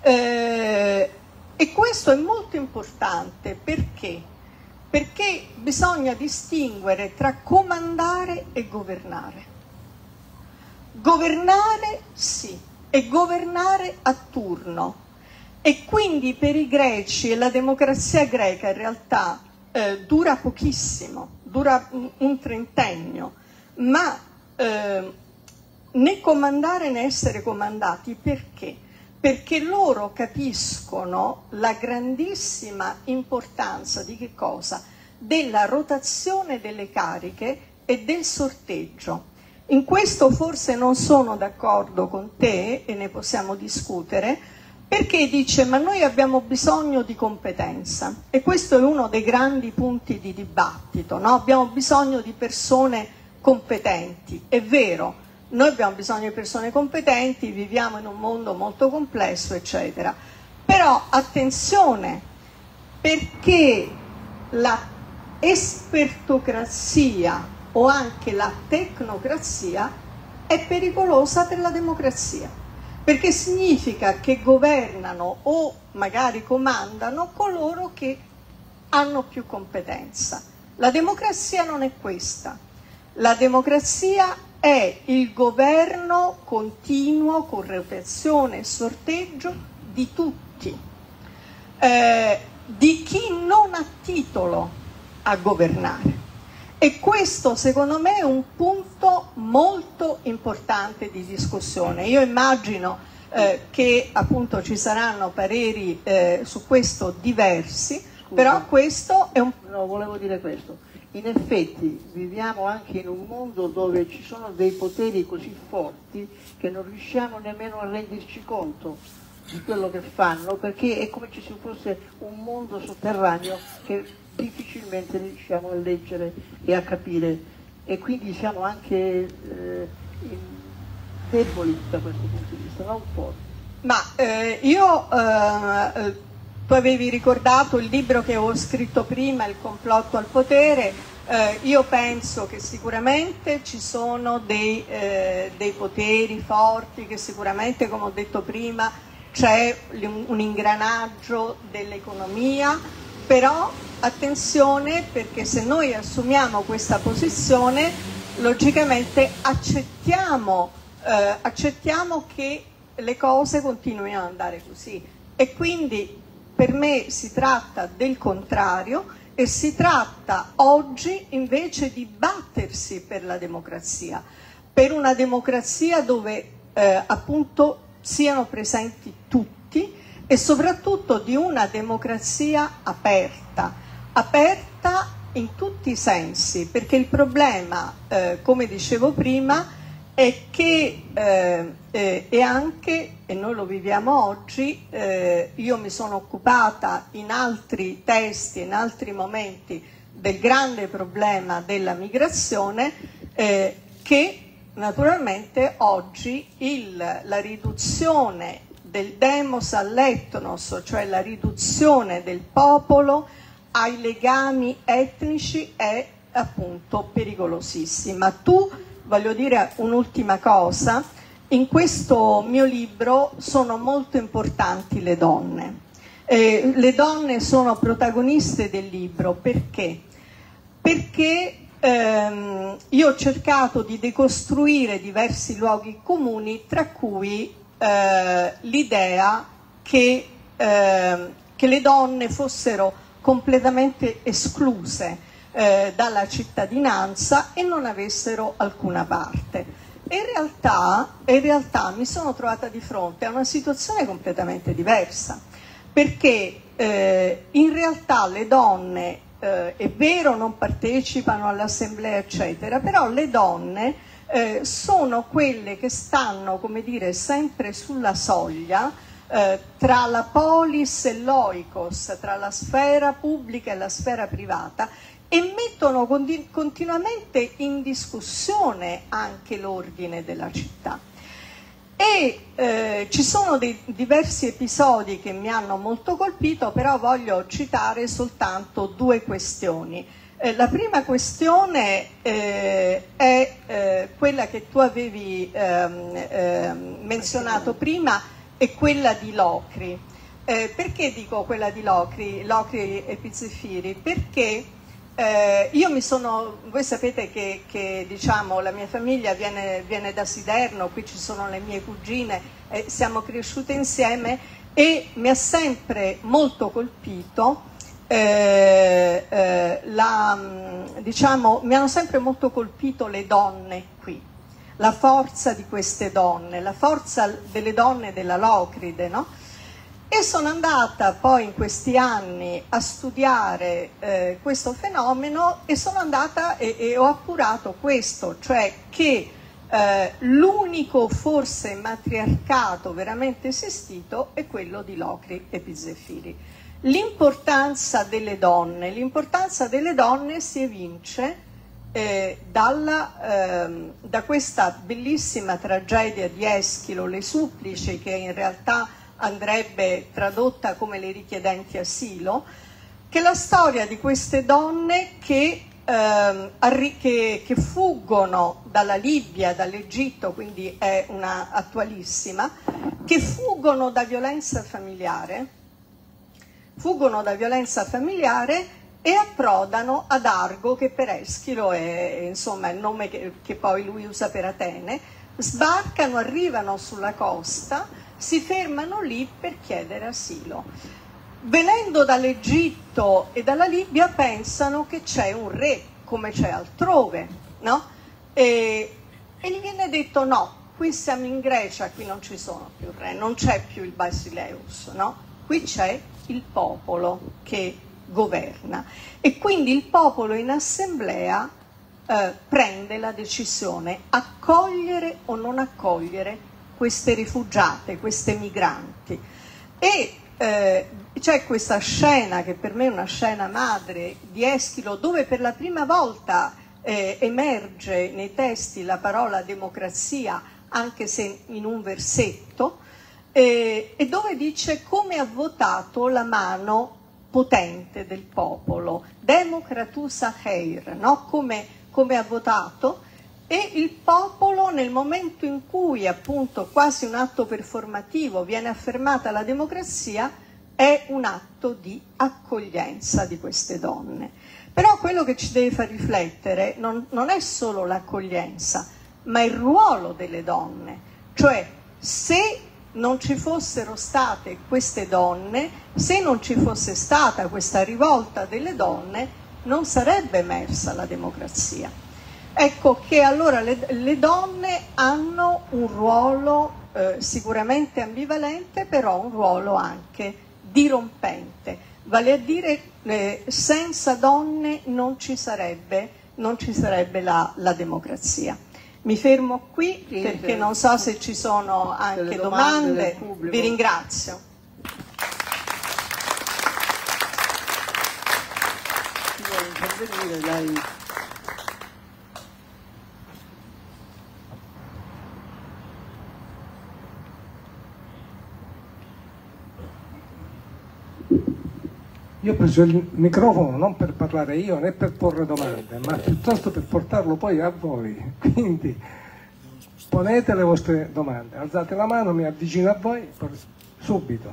Eh, e questo è molto importante perché? Perché bisogna distinguere tra comandare e governare. Governare sì, e governare a turno. E quindi per i greci, e la democrazia greca in realtà eh, dura pochissimo, dura un, un trentennio, ma eh, né comandare né essere comandati. Perché? Perché loro capiscono la grandissima importanza di che cosa? Della rotazione delle cariche e del sorteggio. In questo forse non sono d'accordo con te, e ne possiamo discutere, perché dice ma noi abbiamo bisogno di competenza, e questo è uno dei grandi punti di dibattito, no? Abbiamo bisogno di persone competenti, è vero. Noi abbiamo bisogno di persone competenti, viviamo in un mondo molto complesso, eccetera. Però attenzione, perché la espertocrazia o anche la tecnocrazia è pericolosa per la democrazia, perché significa che governano o magari comandano coloro che hanno più competenza. La democrazia non è questa. La democrazia è il governo continuo, con rotazione e sorteggio di tutti, eh, di chi non ha titolo a governare. E questo secondo me è un punto molto importante di discussione. Io immagino eh, che appunto ci saranno pareri eh, su questo diversi, Scusa. Però questo è un... No, volevo dire questo. In effetti viviamo anche in un mondo dove ci sono dei poteri così forti che non riusciamo nemmeno a renderci conto di quello che fanno, perché è come se ci fosse un mondo sotterraneo che difficilmente riusciamo a leggere e a capire, e quindi siamo anche eh, deboli da questo punto di vista, non forti. Ma eh, io, eh, tu avevi ricordato il libro che avevo scritto prima, Il complotto al potere. Eh, io penso che sicuramente ci sono dei, eh, dei poteri forti, che sicuramente, come ho detto prima, c'è un ingranaggio dell'economia, però attenzione, perché se noi assumiamo questa posizione, logicamente accettiamo, eh, accettiamo che le cose continuino ad andare così, e quindi per me si tratta del contrario, e si tratta oggi invece di battersi per la democrazia, per una democrazia dove eh, appunto siano presenti tutti, e soprattutto di una democrazia aperta, aperta in tutti i sensi, perché il problema, eh, come dicevo prima, è che eh, eh, è anche, e noi lo viviamo oggi, eh, io mi sono occupata in altri testi, in altri momenti, del grande problema della migrazione, eh, che naturalmente oggi il, la riduzione del demos all'etnos, cioè la riduzione del popolo ai legami etnici, è appunto pericolosissima. Tu, voglio dire un'ultima cosa, in questo mio libro sono molto importanti le donne. Eh, le donne sono protagoniste del libro, perché? Perché ehm, io ho cercato di decostruire diversi luoghi comuni, tra cui eh, l'idea che, eh, che le donne fossero completamente escluse Eh, dalla cittadinanza e non avessero alcuna parte. E in realtà, in realtà mi sono trovata di fronte a una situazione completamente diversa, perché eh, in realtà le donne, eh, è vero, non partecipano all'assemblea eccetera, però le donne eh, sono quelle che stanno, come dire, sempre sulla soglia eh, tra la polis e l'oikos, tra la sfera pubblica e la sfera privata, e mettono continu- continuamente in discussione anche l'ordine della città. E eh, ci sono dei diversi episodi che mi hanno molto colpito, però voglio citare soltanto due questioni. Eh, la prima questione eh, è eh, quella che tu avevi ehm, ehm, menzionato prima, è quella di Locri. Eh, perché dico quella di Locri, Locri e Pizzefiri? Perché Eh, io mi sono, voi sapete che, che diciamo, la mia famiglia viene, viene da Siderno, qui ci sono le mie cugine, eh, siamo cresciute insieme, e mi ha sempre molto colpito, eh, eh, la, diciamo, mi hanno sempre molto colpito le donne qui, la forza di queste donne, la forza delle donne della Locride, no? E sono andata poi in questi anni a studiare eh, questo fenomeno, e sono andata e, e ho appurato questo, cioè che eh, l'unico forse matriarcato veramente esistito è quello di Locri e Pizzefiri. L'importanza delle donne, l'importanza delle donne si evince eh, dalla, eh, da questa bellissima tragedia di Eschilo, Le supplici, che in realtà andrebbe tradotta come Le richiedenti asilo, che è la storia di queste donne che, eh, che, che fuggono dalla Libia, dall'Egitto, quindi è una attualissima, che fuggono da violenza familiare, fuggono da violenza familiare e approdano ad Argo, che per Eschilo è, insomma, il nome che, che poi lui usa per Atene, sbarcano, arrivano sulla costa, si fermano lì per chiedere asilo. Venendo dall'Egitto e dalla Libia pensano che c'è un re, come c'è altrove, no? E, e gli viene detto no, qui siamo in Grecia, qui non ci sono più re, non c'è più il Basileus, no? Qui c'è il popolo che governa. E quindi il popolo in assemblea eh, prende la decisione, accogliere o non accogliere queste rifugiate, queste migranti. E eh, c'è questa scena, che per me è una scena madre, di Eschilo, dove per la prima volta eh, emerge nei testi la parola democrazia, anche se in un versetto, e, e dove dice come ha votato la mano potente del popolo, Demokratus Acheir, no? come, come ha votato, e il popolo nel momento in cui appunto quasi un atto performativo viene affermata la democrazia è un atto di accoglienza di queste donne. Però quello che ci deve far riflettere non, non è solo l'accoglienza, ma il ruolo delle donne, cioè se non ci fossero state queste donne, se non ci fosse stata questa rivolta delle donne, non sarebbe emersa la democrazia. Ecco che allora le, le donne hanno un ruolo eh, sicuramente ambivalente, però un ruolo anche dirompente, vale a dire eh, senza donne non ci sarebbe, non ci sarebbe la, la democrazia. Mi fermo qui perché non so se ci sono anche domande, vi ringrazio. Chi vuole intervenire, dai. Io ho preso il microfono non per parlare io né per porre domande, ma piuttosto per portarlo poi a voi. Quindi ponete le vostre domande, alzate la mano, mi avvicino a voi subito.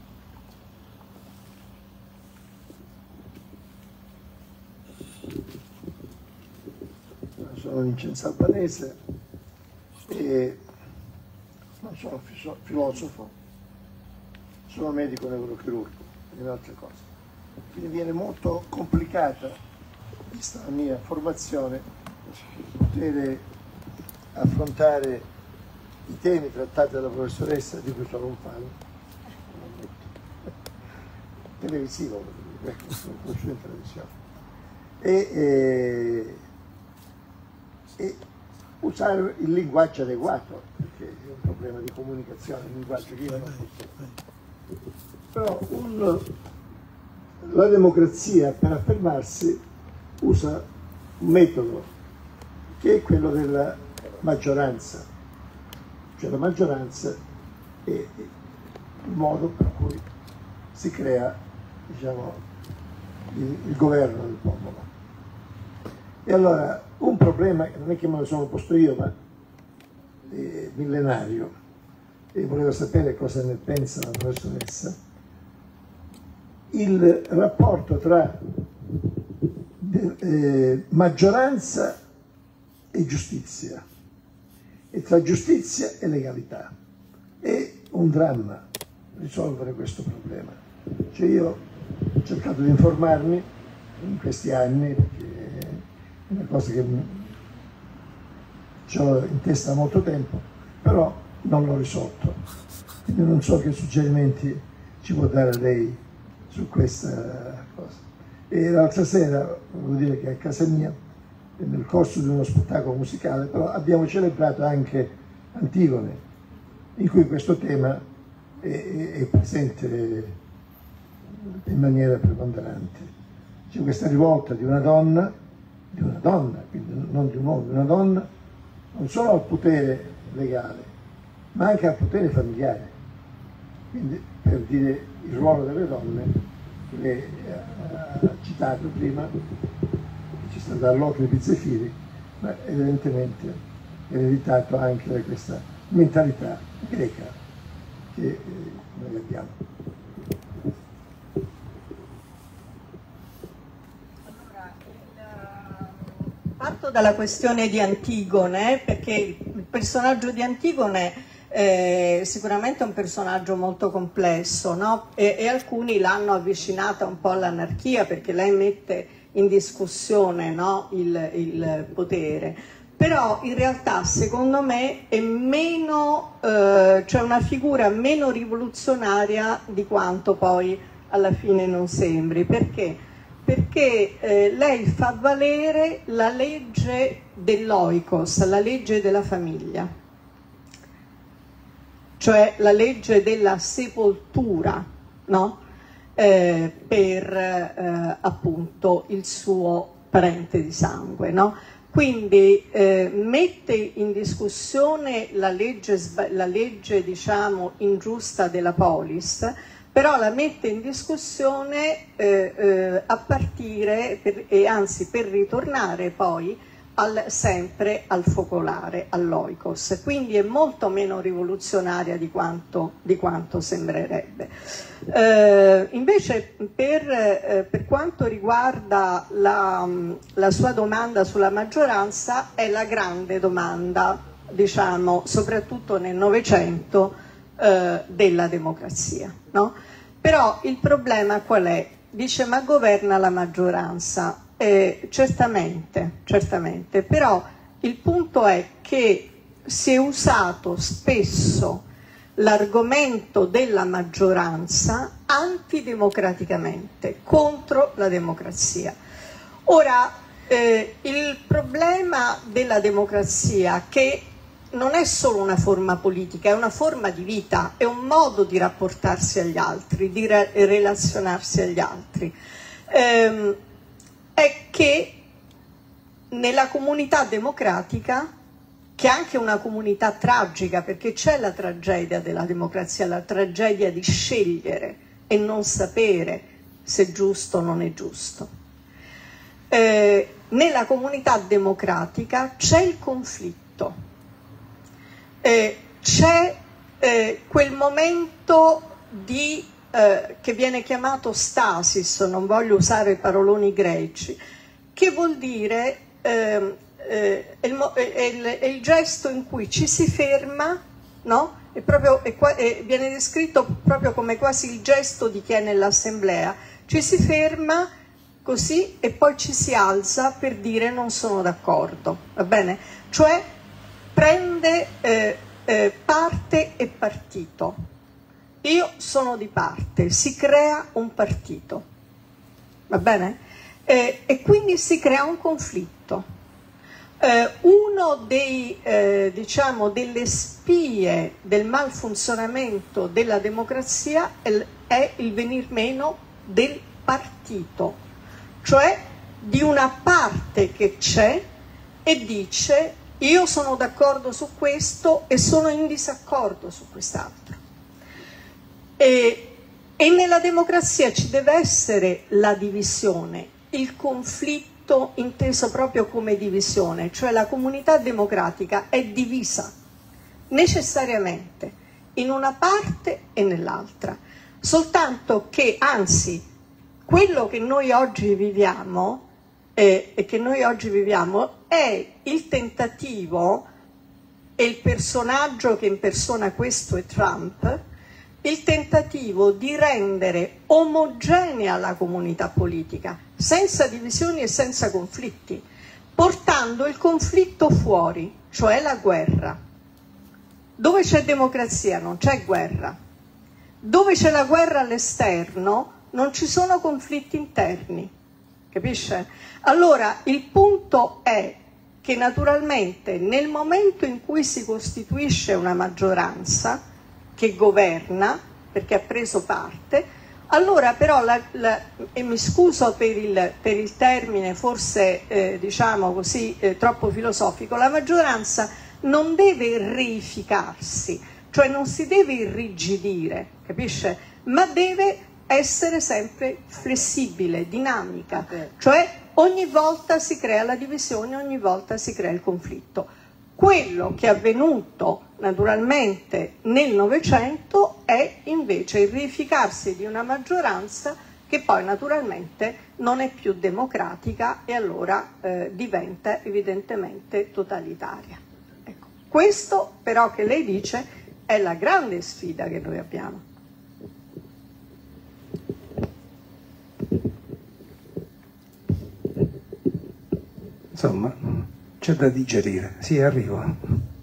Sono Vincenzo Albanese e non sono filosofo, sono medico neurochirurgo e altre cose. Quindi viene molto complicata, vista la mia formazione, poter affrontare i temi trattati dalla professoressa, di cui sono un fan, televisivo, ecco, sono conosciuto in televisione, e, e, e usare il linguaggio adeguato, perché è un problema di comunicazione, il linguaggio che io non posso. Però un... La democrazia per affermarsi usa un metodo che è quello della maggioranza, cioè la maggioranza è il modo per cui si crea, diciamo, il, il governo del popolo. E allora un problema, non è che me lo sono posto io, ma è millenario, e volevo sapere cosa ne pensa la professoressa, il rapporto tra eh, maggioranza e giustizia, e tra giustizia e legalità. È un dramma risolvere questo problema. Cioè io ho cercato di informarmi in questi anni, perché è una cosa che ho in testa da molto tempo, però non l'ho risolto. Quindi non so che suggerimenti ci può dare lei su questa cosa. E l'altra sera, devo dire che a casa mia, nel corso di uno spettacolo musicale, però abbiamo celebrato anche Antigone, in cui questo tema è, è, è presente in maniera preponderante. C'è questa rivolta di una donna, di una donna, quindi non di un uomo, di una donna, non solo al potere legale, ma anche al potere familiare. Quindi, per dire il ruolo delle donne, che lei ha citato prima, ci sta dall'Occhio di Pizzefiri, ma evidentemente è ereditato anche da questa mentalità greca che noi abbiamo. Allora, il, parto dalla questione di Antigone, perché il personaggio di Antigone Eh, sicuramente è un personaggio molto complesso, no? e, e alcuni l'hanno avvicinata un po' all'anarchia, perché lei mette in discussione, no? il, il potere, però in realtà secondo me è meno, eh, cioè una figura meno rivoluzionaria di quanto poi alla fine non sembri. Perché? Perché eh, lei fa valere la legge dell'oikos, la legge della famiglia, cioè la legge della sepoltura, no? eh, per eh, appunto il suo parente di sangue, no? Quindi eh, mette in discussione la legge, la legge diciamo, ingiusta della polis, però la mette in discussione eh, eh, a partire, per, e anzi per ritornare poi al, sempre al focolare, all'oikos, quindi è molto meno rivoluzionaria di quanto, di quanto sembrerebbe. Eh, invece per, eh, per quanto riguarda la, la sua domanda sulla maggioranza, è la grande domanda, diciamo, soprattutto nel Novecento, eh, della democrazia, no? Però il problema qual è? Dice, ma governa la maggioranza? Eh, certamente, certamente, però il punto è che si è usato spesso l'argomento della maggioranza antidemocraticamente, contro la democrazia. Ora, eh, il problema della democrazia, che non è solo una forma politica, è una forma di vita, è un modo di rapportarsi agli altri, di re- relazionarsi agli altri, ehm, è che nella comunità democratica, che è anche una comunità tragica, perché c'è la tragedia della democrazia, la tragedia di scegliere e non sapere se è giusto o non è giusto. Eh, nella comunità democratica c'è il conflitto, eh, c'è eh, quel momento di, eh, che viene chiamato stasis, non voglio usare paroloni greci, che vuol dire eh, eh, è, il, è, il, è il gesto in cui ci si ferma, no? È proprio, è, è, viene descritto proprio come quasi il gesto di chi è nell'assemblea, ci si ferma così e poi ci si alza per dire non sono d'accordo, va bene? Cioè prende eh, eh, parte e partito. Io sono di parte, si crea un partito, va bene? Eh, e quindi si crea un conflitto. Eh, uno dei, eh, diciamo, delle spie del malfunzionamento della democrazia è, è il venir meno del partito, cioè di una parte che c'è e dice io sono d'accordo su questo e sono in disaccordo su quest'altro. E, e nella democrazia ci deve essere la divisione, il conflitto inteso proprio come divisione, cioè la comunità democratica è divisa necessariamente in una parte e nell'altra, soltanto che anzi quello che noi oggi viviamo eh, e che noi oggi viviamo è il tentativo, e il personaggio che impersona questo è Trump, il tentativo di rendere omogenea la comunità politica, senza divisioni e senza conflitti, portando il conflitto fuori, cioè la guerra. Dove c'è democrazia non c'è guerra. Dove c'è la guerra all'esterno non ci sono conflitti interni, capisce? Allora il punto è che naturalmente nel momento in cui si costituisce una maggioranza che governa, perché ha preso parte, allora però, la, la, e mi scuso per il, per il termine forse eh, diciamo così eh, troppo filosofico, la maggioranza non deve reificarsi, cioè non si deve irrigidire, capisce? Ma deve essere sempre flessibile, dinamica, cioè ogni volta si crea la divisione, ogni volta si crea il conflitto. Quello che è avvenuto naturalmente nel Novecento è invece il reificarsi di una maggioranza che poi naturalmente non è più democratica e allora eh, diventa evidentemente totalitaria. Ecco. Questo però che lei dice è la grande sfida che noi abbiamo. Insomma, c'è da digerire. Sì, arrivo.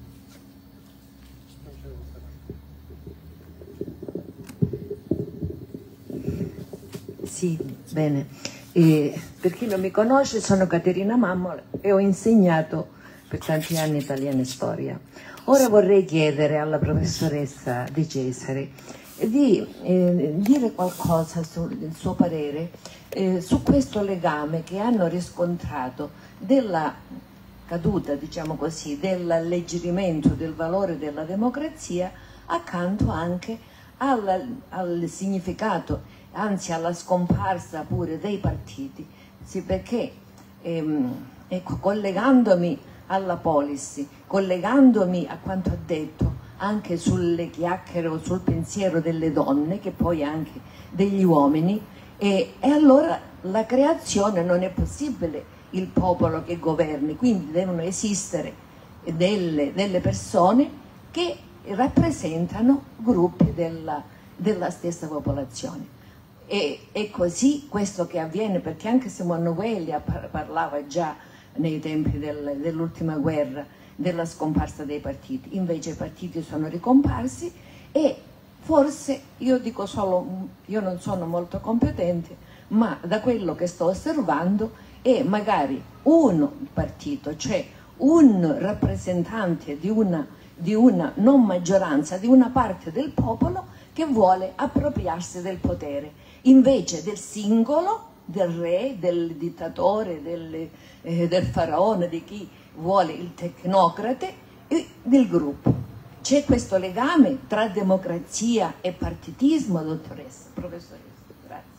Sì, bene. E per chi non mi conosce, sono Caterina Mammola e ho insegnato per tanti anni italiano e storia. Ora vorrei chiedere alla professoressa De Cesare di eh, dire qualcosa sul suo parere eh, su questo legame che hanno riscontrato della caduta, diciamo così, dell'alleggerimento del valore della democrazia, accanto anche al, al significato, anzi alla scomparsa pure dei partiti. Sì, perché ehm, ecco, collegandomi alla policy, collegandomi a quanto ha detto anche sulle chiacchiere o sul pensiero delle donne, che poi anche degli uomini, e, e allora la creazione non è possibile il popolo che governi, quindi devono esistere delle, delle persone che rappresentano gruppi della, della stessa popolazione. E è così questo che avviene, perché anche Simone Weil parlava già nei tempi del, dell'ultima guerra della scomparsa dei partiti. Invece i partiti sono ricomparsi e forse, io dico solo, io non sono molto competente, ma da quello che sto osservando è magari un partito, cioè un rappresentante di una, di una non maggioranza, di una parte del popolo che vuole appropriarsi del potere, invece del singolo, del re, del dittatore, del, eh, del faraone, di chi vuole il tecnocrate e del gruppo. C'è questo legame tra democrazia e partitismo, dottoressa, professoressa? Grazie.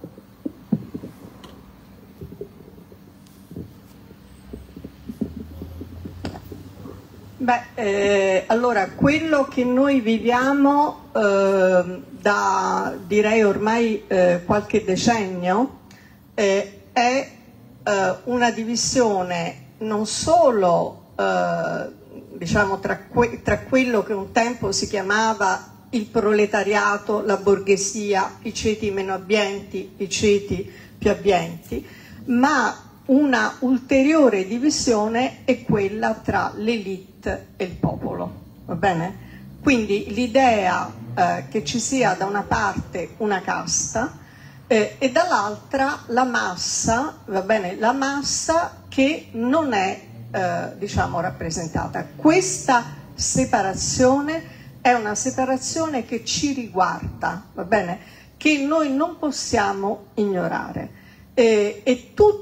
Beh, eh, allora, quello che noi viviamo eh, da, direi ormai eh, qualche decennio eh, è eh, una divisione non solo eh, diciamo tra, que tra quello che un tempo si chiamava il proletariato, la borghesia, i ceti meno abbienti, i ceti più abbienti, ma una ulteriore divisione è quella tra l'élite e il popolo, va bene? Quindi l'idea eh, che ci sia da una parte una casta eh, e dall'altra la massa, va bene? La massa che non è eh, diciamo rappresentata. Questa separazione è una separazione che ci riguarda, va bene? Che noi non possiamo ignorare eh, e tutto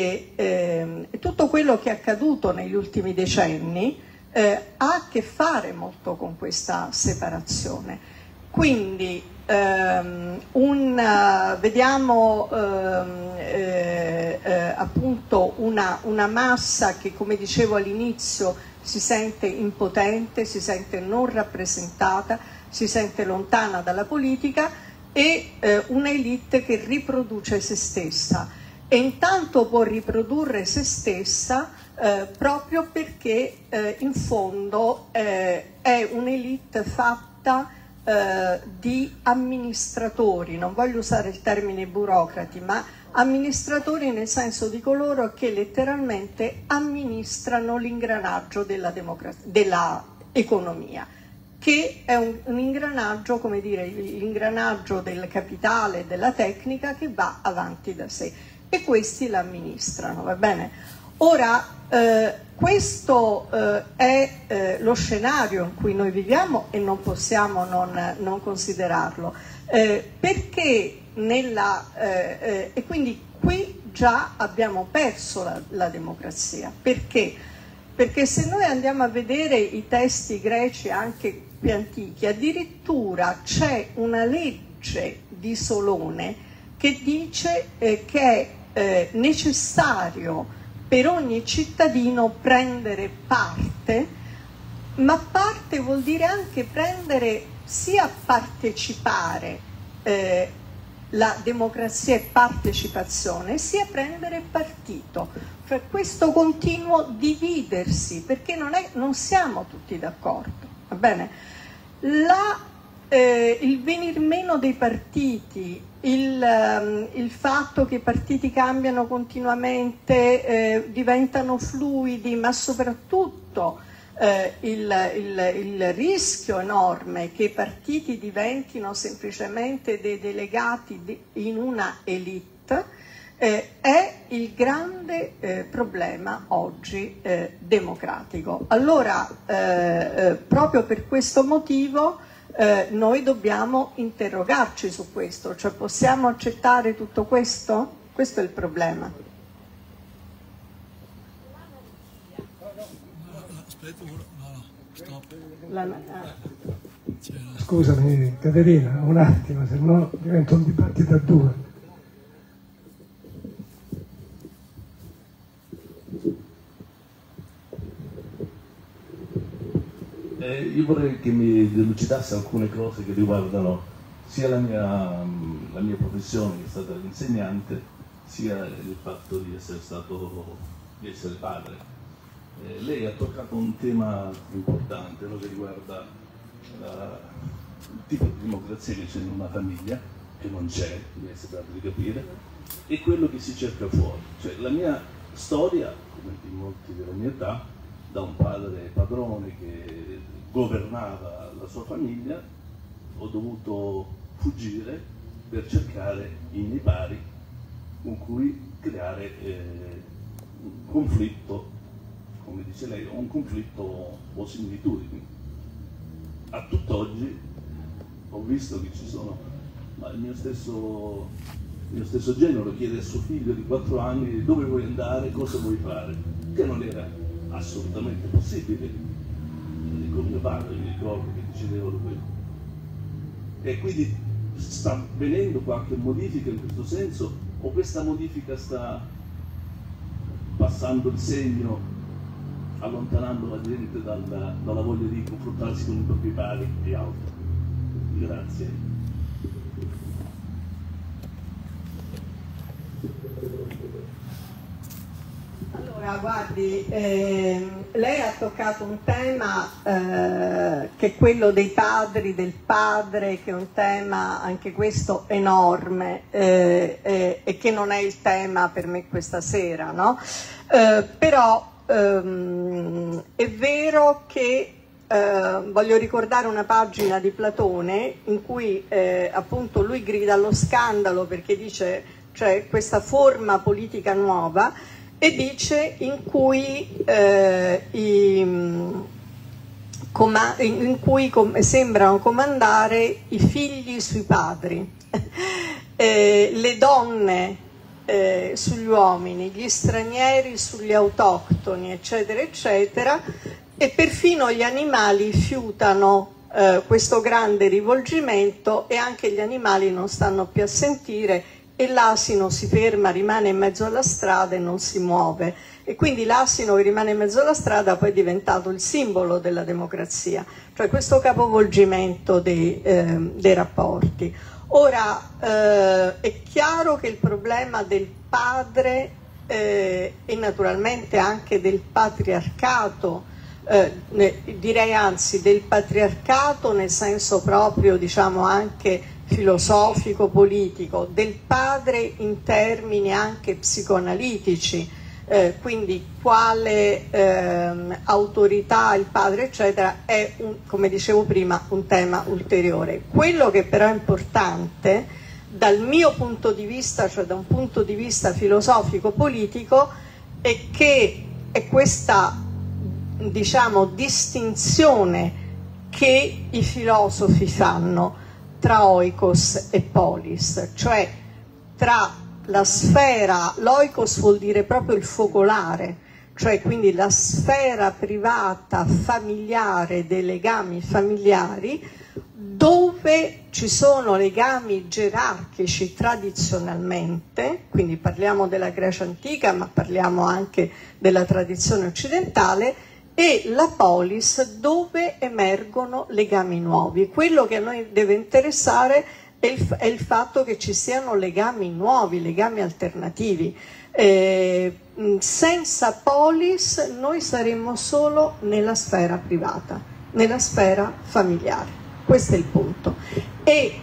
Eh, tutto quello che è accaduto negli ultimi decenni eh, ha a che fare molto con questa separazione. Quindi ehm, un, uh, vediamo ehm, eh, eh, appunto una, una massa che, come dicevo all'inizio, si sente impotente, si sente non rappresentata, si sente lontana dalla politica e eh, un'elite che riproduce se stessa. E intanto può riprodurre se stessa eh, proprio perché eh, in fondo eh, è un'elite fatta eh, di amministratori, non voglio usare il termine burocrati, ma amministratori nel senso di coloro che letteralmente amministrano l'ingranaggio della, della economia, che è un, un ingranaggio, come dire, l'ingranaggio del capitale, della tecnica che va avanti da sé. E questi l'amministrano, va bene? Ora, eh, questo eh, è eh, lo scenario in cui noi viviamo e non possiamo non, non considerarlo, eh, perché nella, eh, eh, e quindi qui già abbiamo perso la, la democrazia. Perché? Perché se noi andiamo a vedere i testi greci anche più antichi, addirittura c'è una legge di Solone che dice eh, che è eh, necessario per ogni cittadino prendere parte, ma parte vuol dire anche prendere, sia partecipare, eh, la democrazia è partecipazione, sia prendere partito, cioè questo continuo dividersi, perché non, è, non siamo tutti d'accordo, va bene? La, eh, il venir meno dei partiti, il, um, il fatto che i partiti cambiano continuamente, eh, diventano fluidi, ma soprattutto eh, il, il, il rischio enorme che i partiti diventino semplicemente dei delegati di, in una elite, eh, è il grande eh, problema oggi eh, democratico. Allora, eh, eh, proprio per questo motivo, Eh, noi dobbiamo interrogarci su questo, cioè possiamo accettare tutto questo? Questo è il problema. La... Scusami Caterina, un attimo, se no diventa un dibattito a due. Eh, io vorrei che mi delucidasse alcune cose che riguardano sia la mia, la mia professione, che è stata l'insegnante, sia il fatto di essere stato, di essere padre. Eh, lei ha toccato un tema importante, no, che riguarda la, il tipo di democrazia che c'è in una famiglia, che non c'è, mi è sembrato di capire, e quello che si cerca fuori. Cioè, la mia storia, come di molti della mia età, da un padre padrone che governava la sua famiglia, ho dovuto fuggire per cercare i miei pari con cui creare eh, un conflitto, come dice lei, un conflitto o similitudini. A tutt'oggi ho visto che ci sono, ma il mio stesso, il mio stesso genero chiede a suo figlio di quattro anni dove vuoi andare, cosa vuoi fare, che non era assolutamente possibile. Con mio padre mi ricordo che decidevano quello. E quindi sta avvenendo qualche modifica in questo senso, o questa modifica sta passando il segno, allontanando la gente dalla, dalla voglia di confrontarsi con i propri pari e altro? Grazie. Allora, guardi, eh, lei ha toccato un tema eh, che è quello dei padri, del padre, che è un tema anche questo enorme eh, eh, e che non è il tema per me questa sera, no? Eh, però ehm, è vero che eh, voglio ricordare una pagina di Platone in cui eh, appunto lui grida allo scandalo perché dice, cioè, questa forma politica nuova, e dice in cui, eh, i, in cui com sembrano comandare i figli sui padri, eh, le donne eh, sugli uomini, gli stranieri sugli autoctoni, eccetera, eccetera, e perfino gli animali fiutano eh, questo grande rivolgimento e anche gli animali non stanno più a sentire, e l'asino si ferma, rimane in mezzo alla strada e non si muove, e quindi l'asino che rimane in mezzo alla strada poi è diventato il simbolo della democrazia, cioè questo capovolgimento dei, eh, dei rapporti. Ora eh, è chiaro che il problema del padre eh, e naturalmente anche del patriarcato, eh, ne, direi anzi del patriarcato nel senso proprio, diciamo, anche filosofico, politico, del padre in termini anche psicoanalitici, eh, quindi quale ehm, autorità il padre eccetera, è un, come dicevo prima, un tema ulteriore. Quello che però è importante dal mio punto di vista, cioè da un punto di vista filosofico politico, è che è questa, diciamo, distinzione che i filosofi fanno tra oikos e polis, cioè tra la sfera, l'oikos vuol dire proprio il focolare, cioè quindi la sfera privata, familiare, dei legami familiari, dove ci sono legami gerarchici tradizionalmente, quindi parliamo della Grecia antica, ma parliamo anche della tradizione occidentale, e la polis dove emergono legami nuovi. Quello che a noi deve interessare è il, è il fatto che ci siano legami nuovi, legami alternativi. Eh, senza polis noi saremmo solo nella sfera privata, nella sfera familiare. Questo è il punto. E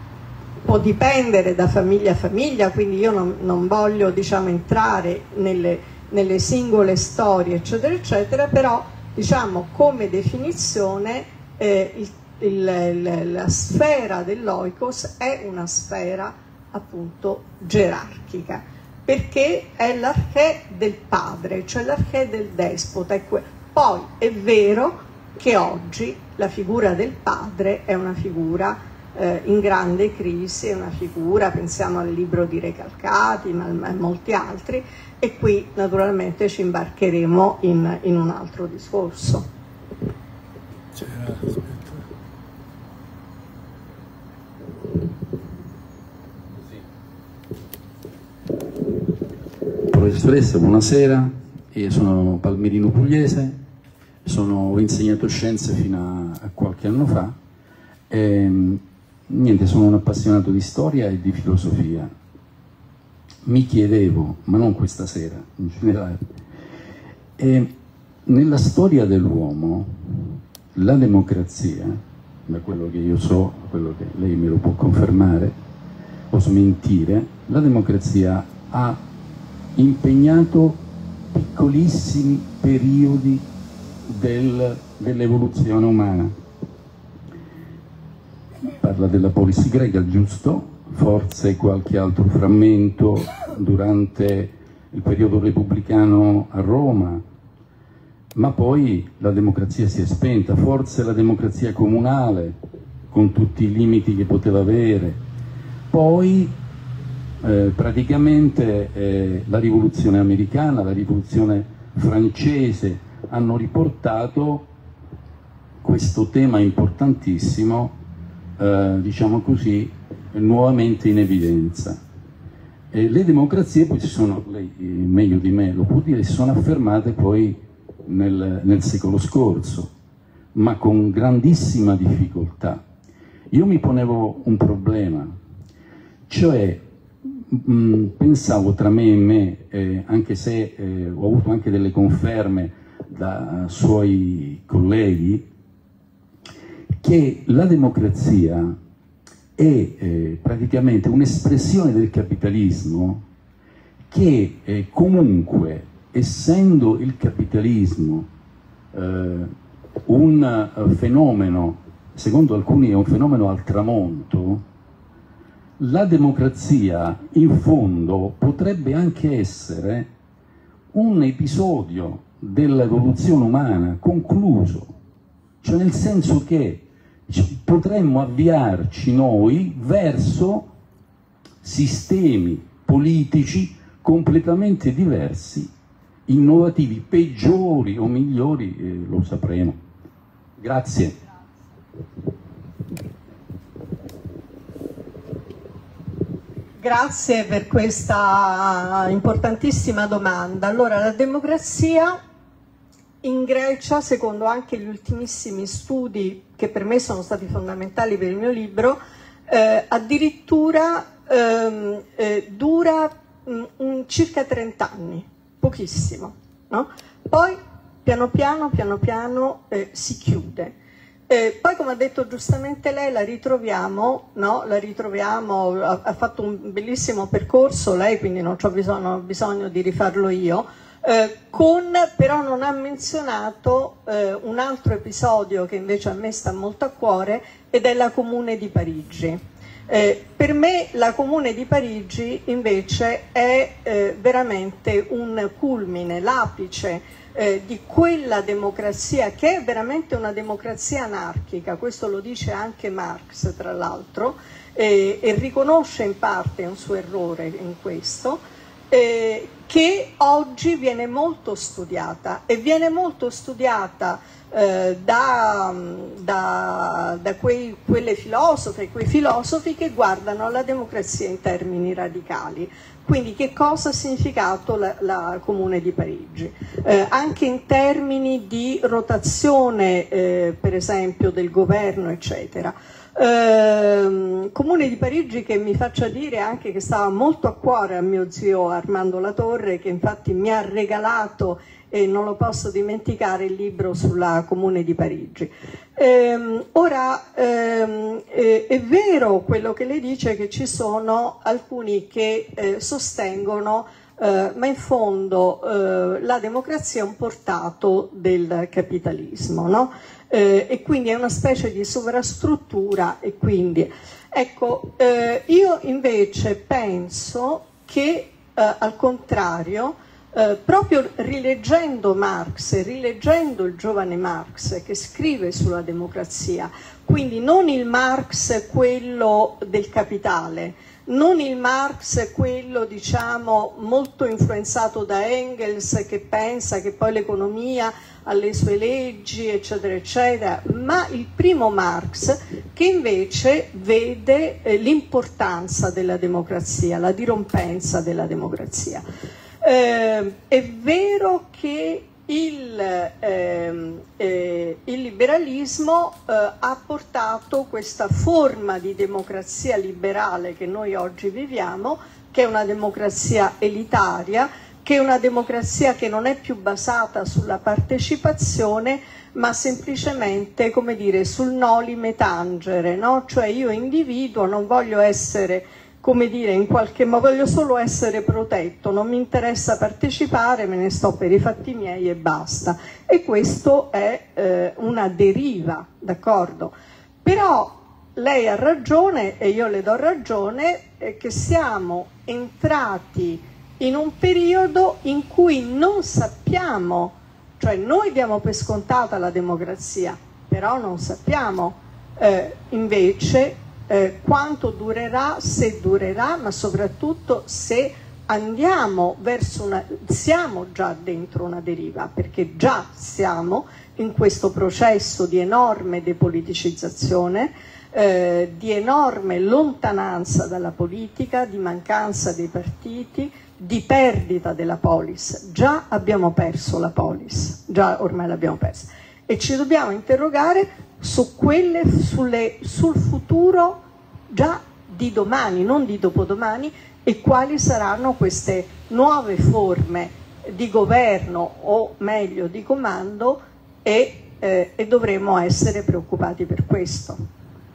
può dipendere da famiglia a famiglia, quindi io non, non voglio, diciamo, entrare nelle nelle singole storie eccetera eccetera, però diciamo come definizione eh, il, il, il, la sfera dell'oikos è una sfera appunto gerarchica, perché è l'archè del padre, cioè l'archè del despota. Poi è vero che oggi la figura del padre è una figura eh, in grande crisi, è una figura, pensiamo al libro di Recalcati, ma a molti altri, e qui naturalmente ci imbarcheremo in, in un altro discorso. Professoressa, buonasera, io sono palmerino pugliese, sono, ho insegnato scienze fino a, a qualche anno fa e niente, sono un appassionato di storia e di filosofia. Mi chiedevo, ma non questa sera, in generale, e nella storia dell'uomo la democrazia, da quello che io so, quello che lei me lo può confermare o smentire, la democrazia ha impegnato piccolissimi periodi del, dell'evoluzione umana. Parla della polis greca, giusto? Forse qualche altro frammento durante il periodo repubblicano a Roma, ma poi la democrazia si è spenta, forse la democrazia comunale, con tutti i limiti che poteva avere. Poi eh, praticamente eh, la rivoluzione americana, la rivoluzione francese hanno riportato questo tema importantissimo, eh, diciamo così, nuovamente in evidenza. E le democrazie poi si sono, lei meglio di me lo può dire, si sono affermate poi nel, nel secolo scorso, ma con grandissima difficoltà. Io mi ponevo un problema, cioè mh, pensavo tra me e me, eh, anche se eh, ho avuto anche delle conferme da suoi colleghi, che la democrazia è eh, praticamente un'espressione del capitalismo che eh, comunque, essendo il capitalismo eh, un uh, fenomeno, secondo alcuni è un fenomeno al tramonto, la democrazia in fondo potrebbe anche essere un episodio dell'evoluzione umana concluso, cioè nel senso che potremmo avviarci noi verso sistemi politici completamente diversi, innovativi, peggiori o migliori, eh, lo sapremo. Grazie. Grazie per questa importantissima domanda. Allora, la democrazia in Grecia, secondo anche gli ultimissimi studi che per me sono stati fondamentali per il mio libro, eh, addirittura ehm, eh, dura mh, un, circa trenta anni, pochissimo, no? Poi piano piano, piano piano eh, si chiude. Eh, poi, come ha detto giustamente lei, la ritroviamo, no? La ritroviamo, ha, ha fatto un bellissimo percorso lei, quindi non ho bisogno, non ho bisogno di rifarlo io. Eh, con, però non ha menzionato eh, un altro episodio che invece a me sta molto a cuore, ed è la Comune di Parigi. Eh, per me la Comune di Parigi invece è eh, veramente un culmine, l'apice eh, di quella democrazia che è veramente una democrazia anarchica, questo lo dice anche Marx tra l'altro, eh, e riconosce in parte un suo errore in questo, eh, che oggi viene molto studiata e viene molto studiata eh, da, da, da quei, quelle filosofe, quei filosofi che guardano la democrazia in termini radicali. Quindi che cosa ha significato la, la Comune di Parigi? Eh, anche in termini di rotazione, eh, per esempio, del governo, eccetera. Eh, Comune di Parigi che mi faccia dire anche che stava molto a cuore a mio zio Armando Latorre, che infatti mi ha regalato, e non lo posso dimenticare, il libro sulla Comune di Parigi. Eh, ora ehm, eh, è vero quello che lei dice, che ci sono alcuni che eh, sostengono eh, ma in fondo eh, la democrazia è un portato del capitalismo, no? Eh, e quindi è una specie di sovrastruttura, e quindi ecco eh, io invece penso che eh, al contrario Eh, proprio rileggendo Marx e rileggendo il giovane Marx che scrive sulla democrazia, quindi non il Marx quello del capitale, non il Marx quello diciamo molto influenzato da Engels che pensa che poi l'economia ha le sue leggi eccetera eccetera, ma il primo Marx che invece vede eh, l'importanza della democrazia, la dirompenza della democrazia. Eh, è vero che il, eh, eh, il liberalismo eh, ha portato questa forma di democrazia liberale che noi oggi viviamo, che è una democrazia elitaria, che è una democrazia che non è più basata sulla partecipazione, ma semplicemente, come dire, sul nolime tangere, no? Cioè io individuo, non voglio essere, come dire, in qualche modo voglio solo essere protetto, non mi interessa partecipare, me ne sto per i fatti miei e basta. E questo è eh, una deriva, d'accordo? Però lei ha ragione e io le do ragione eh, che siamo entrati in un periodo in cui non sappiamo, cioè noi diamo per scontata la democrazia, però non sappiamo eh, invece Eh, quanto durerà, se durerà, ma soprattutto se andiamo verso una, siamo già dentro una deriva, perché già siamo in questo processo di enorme depoliticizzazione, eh, di enorme lontananza dalla politica, di mancanza dei partiti, di perdita della polis. Già abbiamo perso la polis, già ormai l'abbiamo persa. E ci dobbiamo interrogare su quelle, sulle, sul futuro già di domani, non di dopodomani, e quali saranno queste nuove forme di governo o meglio di comando e, eh, e dovremo essere preoccupati per questo.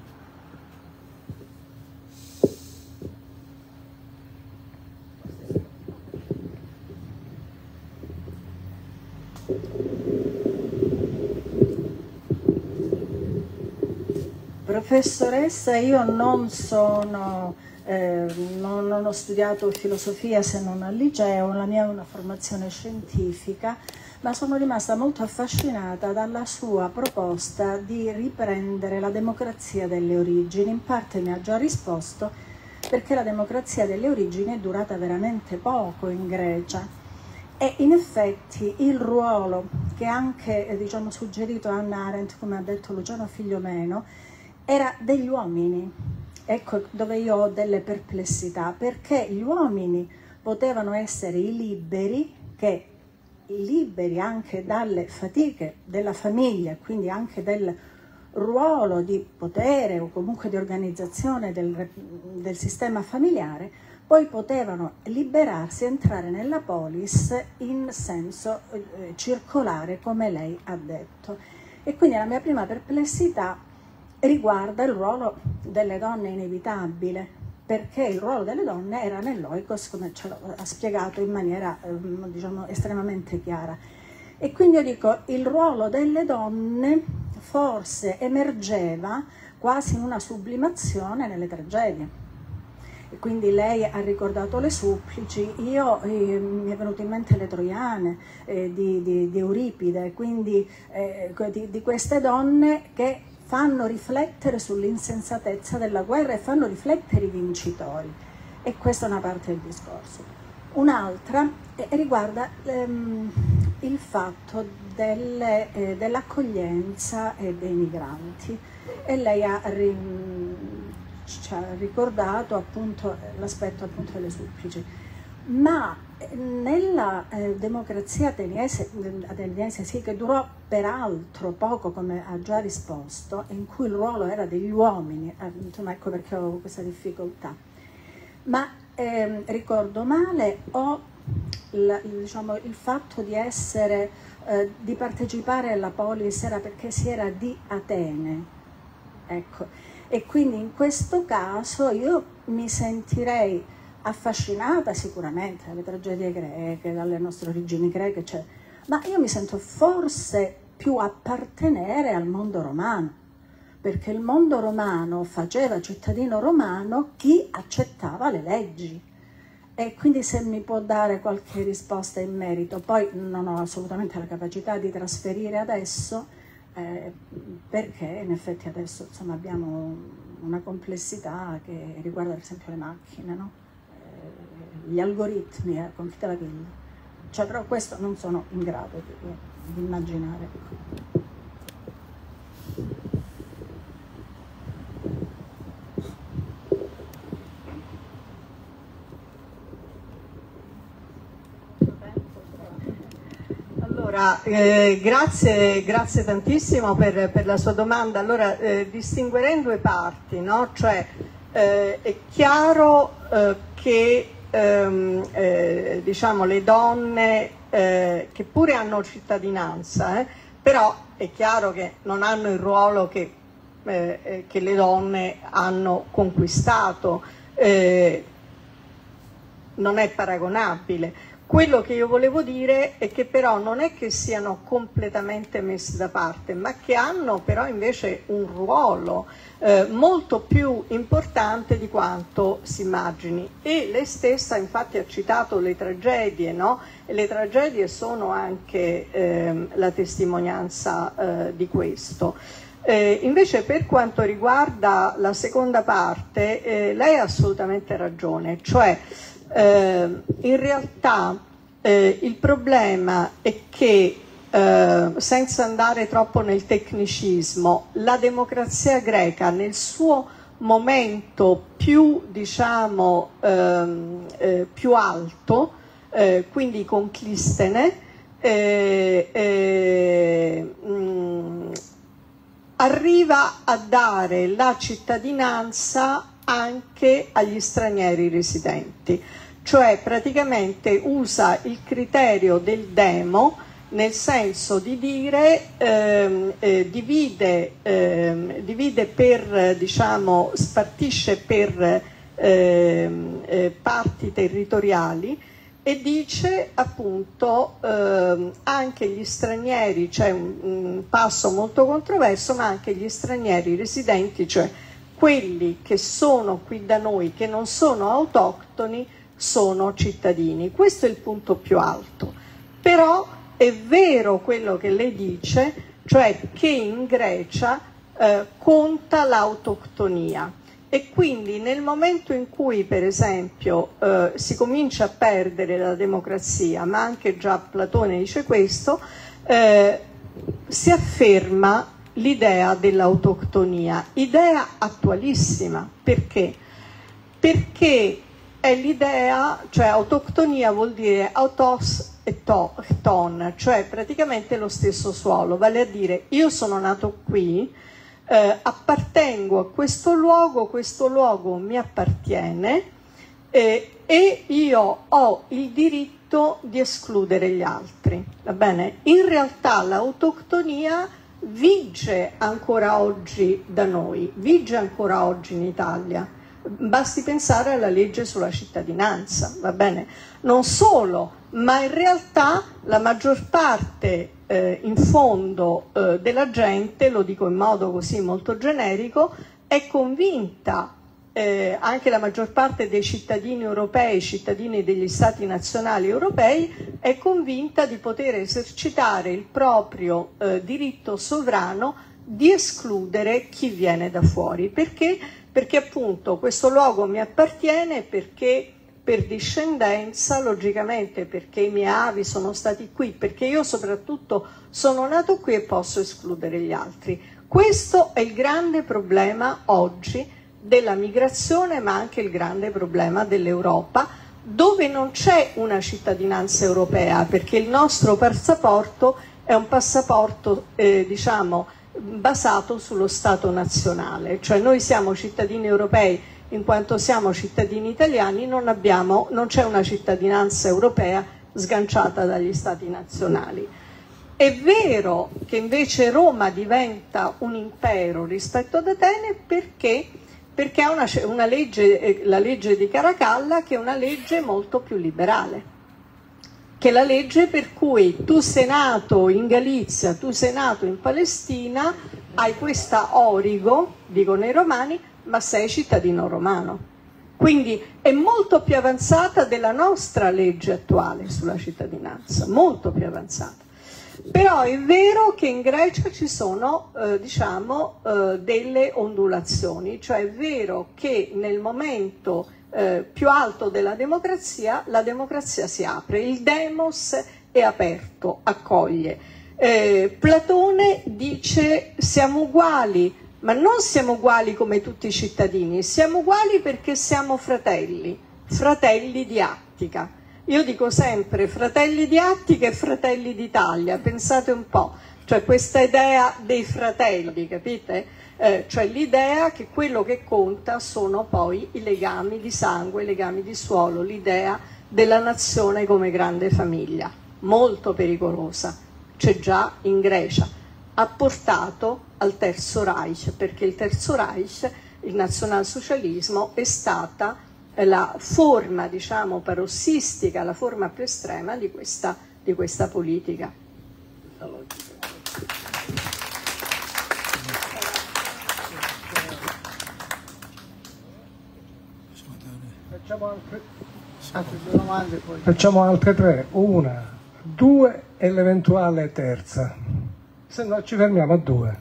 Professoressa, io non sono, eh, non, non ho studiato filosofia se non al liceo, la mia è una formazione scientifica, ma sono rimasta molto affascinata dalla sua proposta di riprendere la democrazia delle origini. In parte mi ha già risposto, perché la democrazia delle origini è durata veramente poco in Grecia. E in effetti il ruolo che anche eh, diciamo, suggerito a Hannah Arendt, come ha detto Luciano Figliomeno, era degli uomini. Ecco dove io ho delle perplessità, perché gli uomini potevano essere i liberi, che liberi anche dalle fatiche della famiglia, quindi anche del ruolo di potere o comunque di organizzazione del, del sistema familiare, poi potevano liberarsi, entrare nella polis in senso eh, circolare, come lei ha detto. E quindi la mia prima perplessità riguarda il ruolo delle donne inevitabile, perché il ruolo delle donne era nell'oikos, come ce l'ha spiegato in maniera eh, diciamo estremamente chiara. E quindi io dico, il ruolo delle donne forse emergeva quasi in una sublimazione nelle tragedie. E quindi lei ha ricordato le supplici, io eh, mi è venuto in mente le troiane eh, di, di, di Euripide, quindi eh, di, di queste donne che fanno riflettere sull'insensatezza della guerra e fanno riflettere i vincitori. E questa è una parte del discorso. Un'altra eh, riguarda ehm, il fatto delle, eh, dell'accoglienza eh, dei migranti. E lei ha, ri, ci ha ricordato appunto l'aspetto appunto delle supplici. Ma nella eh, democrazia ateniese, ateniese sì, che durò peraltro poco, come ha già risposto, in cui il ruolo era degli uomini, eh, insomma ecco perché ho questa difficoltà, ma eh, ricordo male o la, diciamo, il fatto di essere, eh, di partecipare alla polis era perché si era di Atene, ecco, e quindi in questo caso io mi sentirei affascinata sicuramente dalle tragedie greche, dalle nostre origini greche, cioè, ma io mi sento forse più appartenere al mondo romano, perché il mondo romano faceva cittadino romano chi accettava le leggi. e quindi se mi può dare qualche risposta in merito. Poi non ho assolutamente la capacità di trasferire adesso, eh, perché in effetti adesso insomma, abbiamo una complessità che riguarda per esempio le macchine, no? eh, gli algoritmi, eh, confite la pilla. Cioè, però questo non sono in grado di, di immaginare. Allora, eh, grazie, grazie tantissimo per, per la sua domanda. Allora, eh, distinguerei in due parti, no? Cioè, eh, è chiaro eh, che ehm, eh, diciamo, le donne eh, che pure hanno cittadinanza, eh, però è chiaro che non hanno il ruolo che, eh, che le donne hanno conquistato, eh, non è paragonabile. Quello che io volevo dire è che però non è che siano completamente messi da parte, ma che hanno però invece un ruolo eh, molto più importante di quanto si immagini. E lei stessa infatti ha citato le tragedie, no? E le tragedie sono anche eh, la testimonianza eh, di questo. Eh, invece per quanto riguarda la seconda parte, eh, lei ha assolutamente ragione, cioè Eh, in realtà eh, il problema è che, eh, senza andare troppo nel tecnicismo, la democrazia greca nel suo momento più, diciamo, ehm, eh, più alto, eh, quindi con Clistene, eh, eh, mh, arriva a dare la cittadinanza anche agli stranieri residenti, cioè praticamente usa il criterio del demo nel senso di dire ehm, eh, divide, ehm, divide per, diciamo, spartisce per ehm, eh, parti territoriali e dice appunto ehm, anche gli stranieri, c'è un, un passo molto controverso, ma anche gli stranieri residenti, cioè quelli che sono qui da noi, che non sono autoctoni, sono cittadini. Questo è il punto più alto. Però è vero quello che lei dice, cioè che in Grecia eh, conta l'autoctonia. E quindi nel momento in cui, per esempio, eh, si comincia a perdere la democrazia, ma anche già Platone dice questo, eh, si afferma l'idea dell'autoctonia, idea attualissima. Perché? Perché è l'idea, cioè autoctonia vuol dire autos e ton, cioè praticamente lo stesso suolo, vale a dire io sono nato qui, eh, appartengo a questo luogo, questo luogo mi appartiene eh, e io ho il diritto di escludere gli altri, va bene? In realtà l'autoctonia vige ancora oggi da noi, vige ancora oggi in Italia. Basti pensare alla legge sulla cittadinanza, va bene? Non solo, ma in realtà la maggior parte eh, in fondo eh, della gente, lo dico in modo così molto generico, è convinta, eh, anche la maggior parte dei cittadini europei, cittadini degli stati nazionali europei, è convinta di poter esercitare il proprio eh, diritto sovrano di escludere chi viene da fuori. Perché? Perché appunto questo luogo mi appartiene, perché per discendenza, logicamente perché i miei avi sono stati qui, perché io soprattutto sono nato qui e posso escludere gli altri. Questo è il grande problema oggi della migrazione, ma anche il grande problema dell'Europa, dove non c'è una cittadinanza europea, perché il nostro passaporto è un passaporto, eh, diciamo, basato sullo Stato nazionale, cioè noi siamo cittadini europei in quanto siamo cittadini italiani, non abbiamo, non c'è una cittadinanza europea sganciata dagli Stati nazionali. È vero che invece Roma diventa un impero rispetto ad Atene perché, perché ha una, una legge, la legge di Caracalla, che è una legge molto più liberale, che è la legge per cui tu sei nato in Galizia, tu sei nato in Palestina, hai questa origo, dicono i romani, ma sei cittadino romano. Quindi è molto più avanzata della nostra legge attuale sulla cittadinanza, molto più avanzata. Però è vero che in Grecia ci sono eh, diciamo, eh, delle ondulazioni, cioè è vero che nel momento eh, più alto della democrazia, la democrazia si apre, il demos è aperto, accoglie. Eh, Platone dice siamo uguali, ma non siamo uguali come tutti i cittadini, siamo uguali perché siamo fratelli, fratelli di Attica. Io dico sempre fratelli di Attica e fratelli d'Italia, pensate un po', cioè questa idea dei fratelli, capite? Eh, cioè l'idea che quello che conta sono poi i legami di sangue, i legami di suolo, l'idea della nazione come grande famiglia, molto pericolosa, c'è già in Grecia, ha portato al Terzo Reich, perché il Terzo Reich, il nazionalsocialismo, è stata la forma, diciamo, parossistica, la forma più estrema di questa, di questa politica. Facciamo altre, Altre due domande poi. facciamo altre tre, una, due e l'eventuale terza. Se no ci fermiamo a due.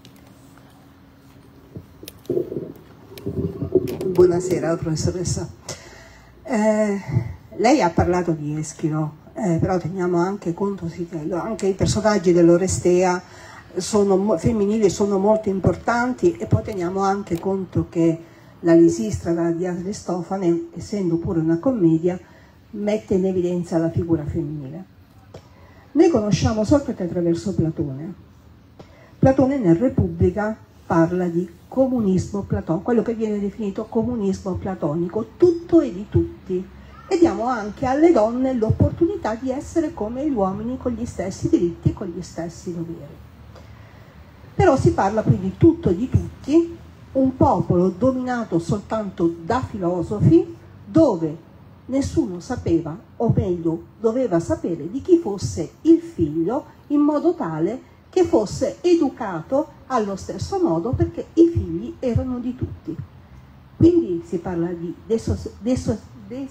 Buonasera professoressa. Eh, lei ha parlato di Eschilo, eh, però teniamo anche conto sì, che anche i personaggi dell'Orestea sono, femminili sono molto importanti, e poi teniamo anche conto che la Lisistrata di Aristofane, essendo pure una commedia, mette in evidenza la figura femminile. Noi conosciamo Socrate attraverso Platone. Platone nel Repubblica parla di comunismo platonico, quello che viene definito comunismo platonico, tutto e di tutti, e diamo anche alle donne l'opportunità di essere come gli uomini, con gli stessi diritti e con gli stessi doveri. Però si parla qui di tutto e di tutti, un popolo dominato soltanto da filosofi, dove nessuno sapeva, o meglio doveva sapere, di chi fosse il figlio, in modo tale che fosse educato allo stesso modo, perché i figli erano di tutti. Quindi si parla di desos, desos, des,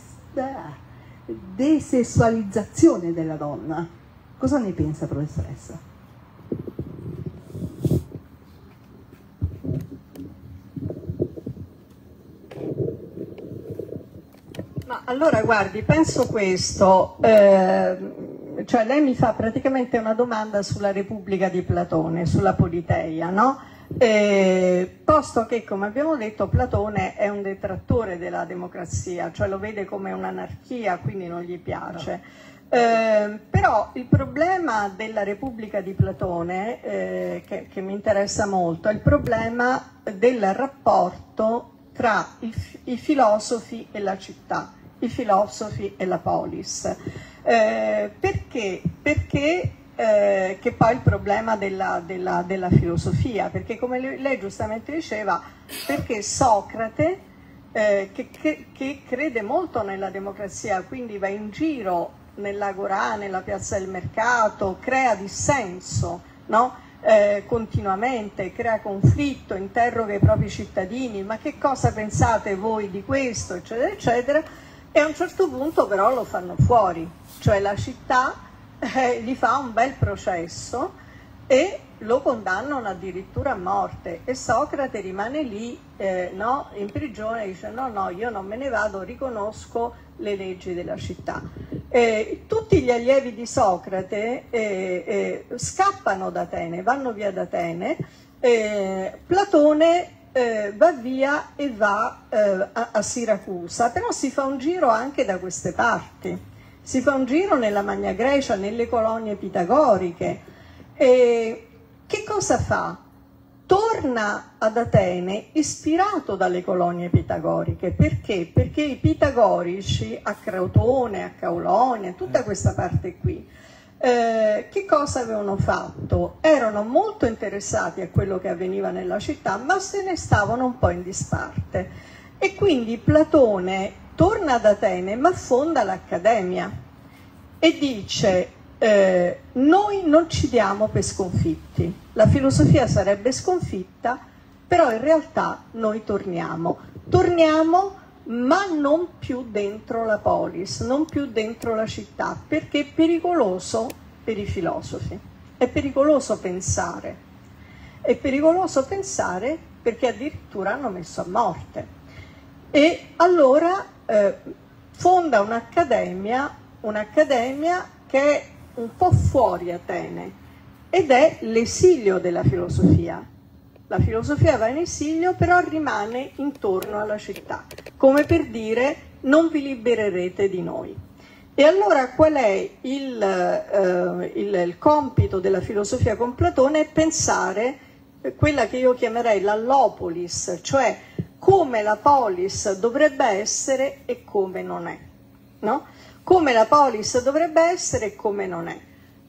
desessualizzazione della donna. Cosa ne pensa, professoressa? Ma allora guardi, penso questo, eh, cioè lei mi fa praticamente una domanda sulla Repubblica di Platone, sulla Politeia, no? Eh, posto che, come abbiamo detto, Platone è un detrattore della democrazia, cioè lo vede come un'anarchia, quindi non gli piace. Eh, però il problema della Repubblica di Platone, eh, che, che mi interessa molto, è il problema del rapporto tra i, i filosofi e la città, i filosofi e la polis. Eh, perché? Perché eh, che poi il problema della, della, della filosofia, perché come lei giustamente diceva, perché Socrate, eh, che, che, che crede molto nella democrazia, quindi va in giro nell'agorà, nella piazza del mercato, crea dissenso, no? Eh, continuamente, crea conflitto, interroga i propri cittadini, ma che cosa pensate voi di questo, eccetera, eccetera, e a un certo punto però lo fanno fuori, cioè la città eh, gli fa un bel processo e lo condannano addirittura a morte, e Socrate rimane lì eh, no, in prigione, e dice no no, io non me ne vado, riconosco le leggi della città. Eh, tutti gli allievi di Socrate eh, eh, scappano da Atene, vanno via da Atene, eh, Platone eh, va via e va eh, a, a Siracusa, però si fa un giro anche da queste parti, si fa un giro nella Magna Grecia, nelle colonie pitagoriche. E che cosa fa? Torna ad Atene ispirato dalle colonie pitagoriche. Perché? Perché i pitagorici a Crotone, a Caulonia, tutta questa parte qui, eh, che cosa avevano fatto? Erano molto interessati a quello che avveniva nella città, ma se ne stavano un po' in disparte. E quindi Platone torna ad Atene, ma fonda l'Accademia e dice: Eh, noi non ci diamo per sconfitti, la filosofia sarebbe sconfitta, però in realtà noi torniamo, torniamo ma non più dentro la polis, non più dentro la città, perché è pericoloso per i filosofi, è pericoloso pensare, è pericoloso pensare perché addirittura hanno messo a morte. E allora eh, fonda un'accademia, un'accademia che è un po' fuori Atene, ed è l'esilio della filosofia. La filosofia va in esilio, però rimane intorno alla città, come per dire non vi libererete di noi. E allora qual è il, eh, il, il compito della filosofia con Platone? È pensare quella che io chiamerei l'allopolis, cioè come la polis dovrebbe essere e come non è, no? Come la polis dovrebbe essere e come non è.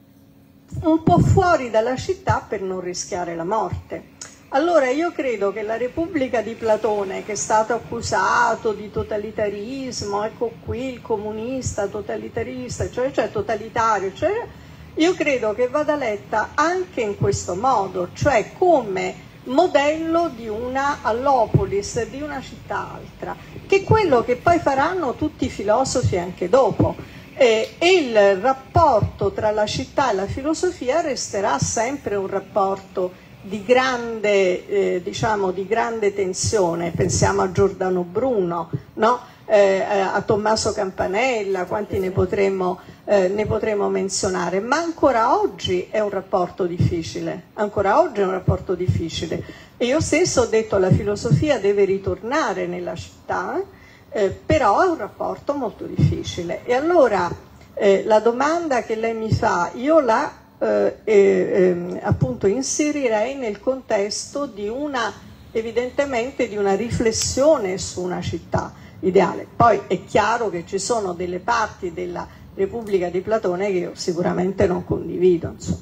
Un po' fuori dalla città per non rischiare la morte. Allora io credo che la Repubblica di Platone, che è stato accusato di totalitarismo, ecco qui il comunista totalitarista, cioè, cioè totalitario, cioè, io credo che vada letta anche in questo modo, cioè come modello di una allopolis, di una città altra, che è quello che poi faranno tutti i filosofi anche dopo. E il rapporto tra la città e la filosofia resterà sempre un rapporto di grande, eh, diciamo, di grande tensione. Pensiamo a Giordano Bruno, no? eh, a Tommaso Campanella, quanti ne potremmo, eh, ne potremmo menzionare, ma ancora oggi è un rapporto difficile, ancora oggi è un rapporto difficile. E io stesso ho detto che la filosofia deve ritornare nella città, eh, però è un rapporto molto difficile. E allora eh, la domanda che lei mi fa, io la Eh, eh, appunto inserirei nel contesto di una, evidentemente di una riflessione su una città ideale. Poi è chiaro che ci sono delle parti della Repubblica di Platone che io sicuramente non condivido, insomma.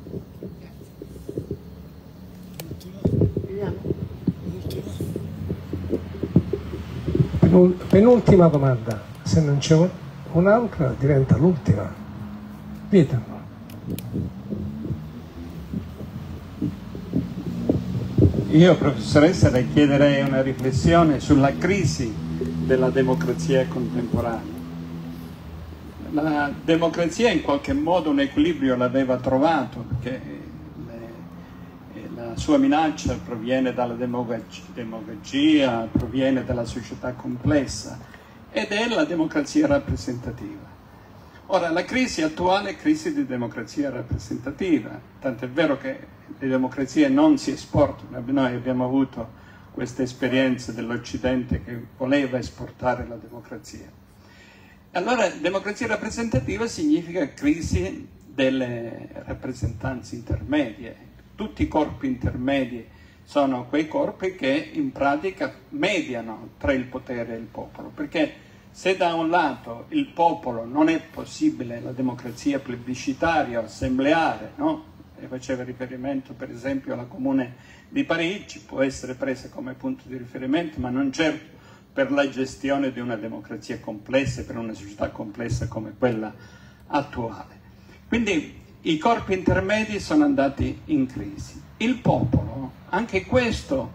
Penultima domanda, se non c'è un'altra diventa l'ultima. Vita. Io, professoressa, le chiederei una riflessione sulla crisi della democrazia contemporanea. La democrazia in qualche modo un equilibrio l'aveva trovato, perché le, la sua minaccia proviene dalla demagogia, proviene dalla società complessa, ed è la democrazia rappresentativa. Ora, la crisi attuale è crisi di democrazia rappresentativa, tant'è vero che le democrazie non si esportano. Noi abbiamo avuto questa esperienza dell'Occidente che voleva esportare la democrazia. Allora, democrazia rappresentativa significa crisi delle rappresentanze intermedie. Tutti i corpi intermedi sono quei corpi che in pratica mediano tra il potere e il popolo, perché se da un lato il popolo non è possibile la democrazia plebiscitaria o assembleare, no? E faceva riferimento per esempio alla Comune di Parigi, può essere presa come punto di riferimento, ma non certo per la gestione di una democrazia complessa, per una società complessa come quella attuale. Quindi i corpi intermedi sono andati in crisi. Il popolo, anche questo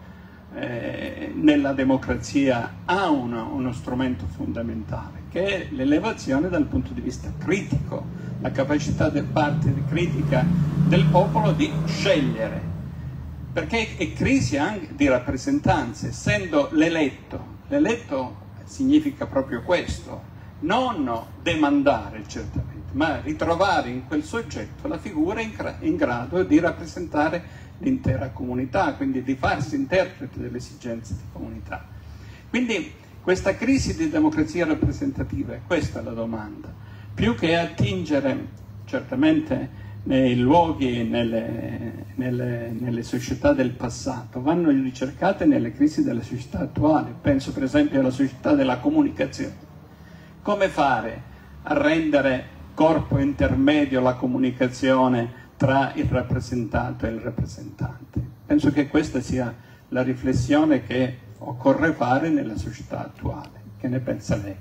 eh, nella democrazia ha uno, uno strumento fondamentale, che è l'elevazione dal punto di vista critico, la capacità del parte di critica del popolo di scegliere, perché è crisi anche di rappresentanze, essendo l'eletto. L'eletto significa proprio questo, non demandare certamente, ma ritrovare in quel soggetto la figura in, in grado di rappresentare l'intera comunità, quindi di farsi interprete delle esigenze di comunità. Quindi questa crisi di democrazia rappresentativa, questa è la domanda, più che attingere certamente nei luoghi, nelle, nelle, nelle società del passato, vanno ricercate nelle crisi della società attuale. Penso per esempio alla società della comunicazione. Come fare a rendere corpo intermedio la comunicazione tra il rappresentato e il rappresentante? Penso che questa sia la riflessione che occorre fare nella società attuale. Che ne pensa lei?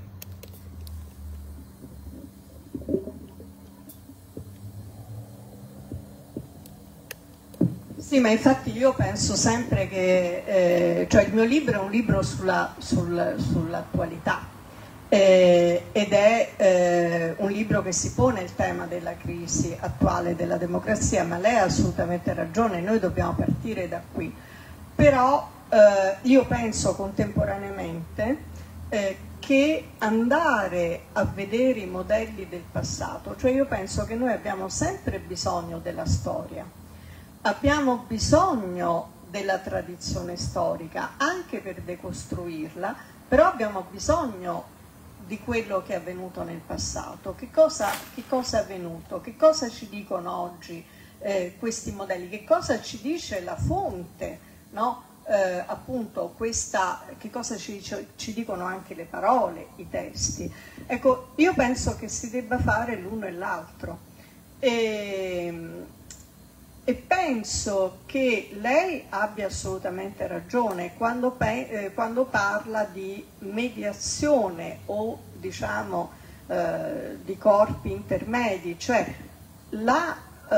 Sì, ma infatti io penso sempre che eh, cioè il mio libro è un libro sulla, sul, sull'attualità eh, ed è eh, un libro che si pone il tema della crisi attuale della democrazia, ma lei ha assolutamente ragione, noi dobbiamo partire da qui. Però eh, io penso contemporaneamente eh, che andare a vedere i modelli del passato, cioè io penso che noi abbiamo sempre bisogno della storia, abbiamo bisogno della tradizione storica anche per decostruirla, però abbiamo bisogno di quello che è avvenuto nel passato. Che cosa, che cosa è avvenuto? Che cosa ci dicono oggi eh, questi modelli? Che cosa ci dice la fonte, no? Eh, appunto questa, che cosa ci, ci dicono anche le parole, i testi. Ecco, io penso che si debba fare l'uno e l'altro e, e penso che lei abbia assolutamente ragione quando, eh, quando parla di mediazione o diciamo eh, di corpi intermedi, cioè la,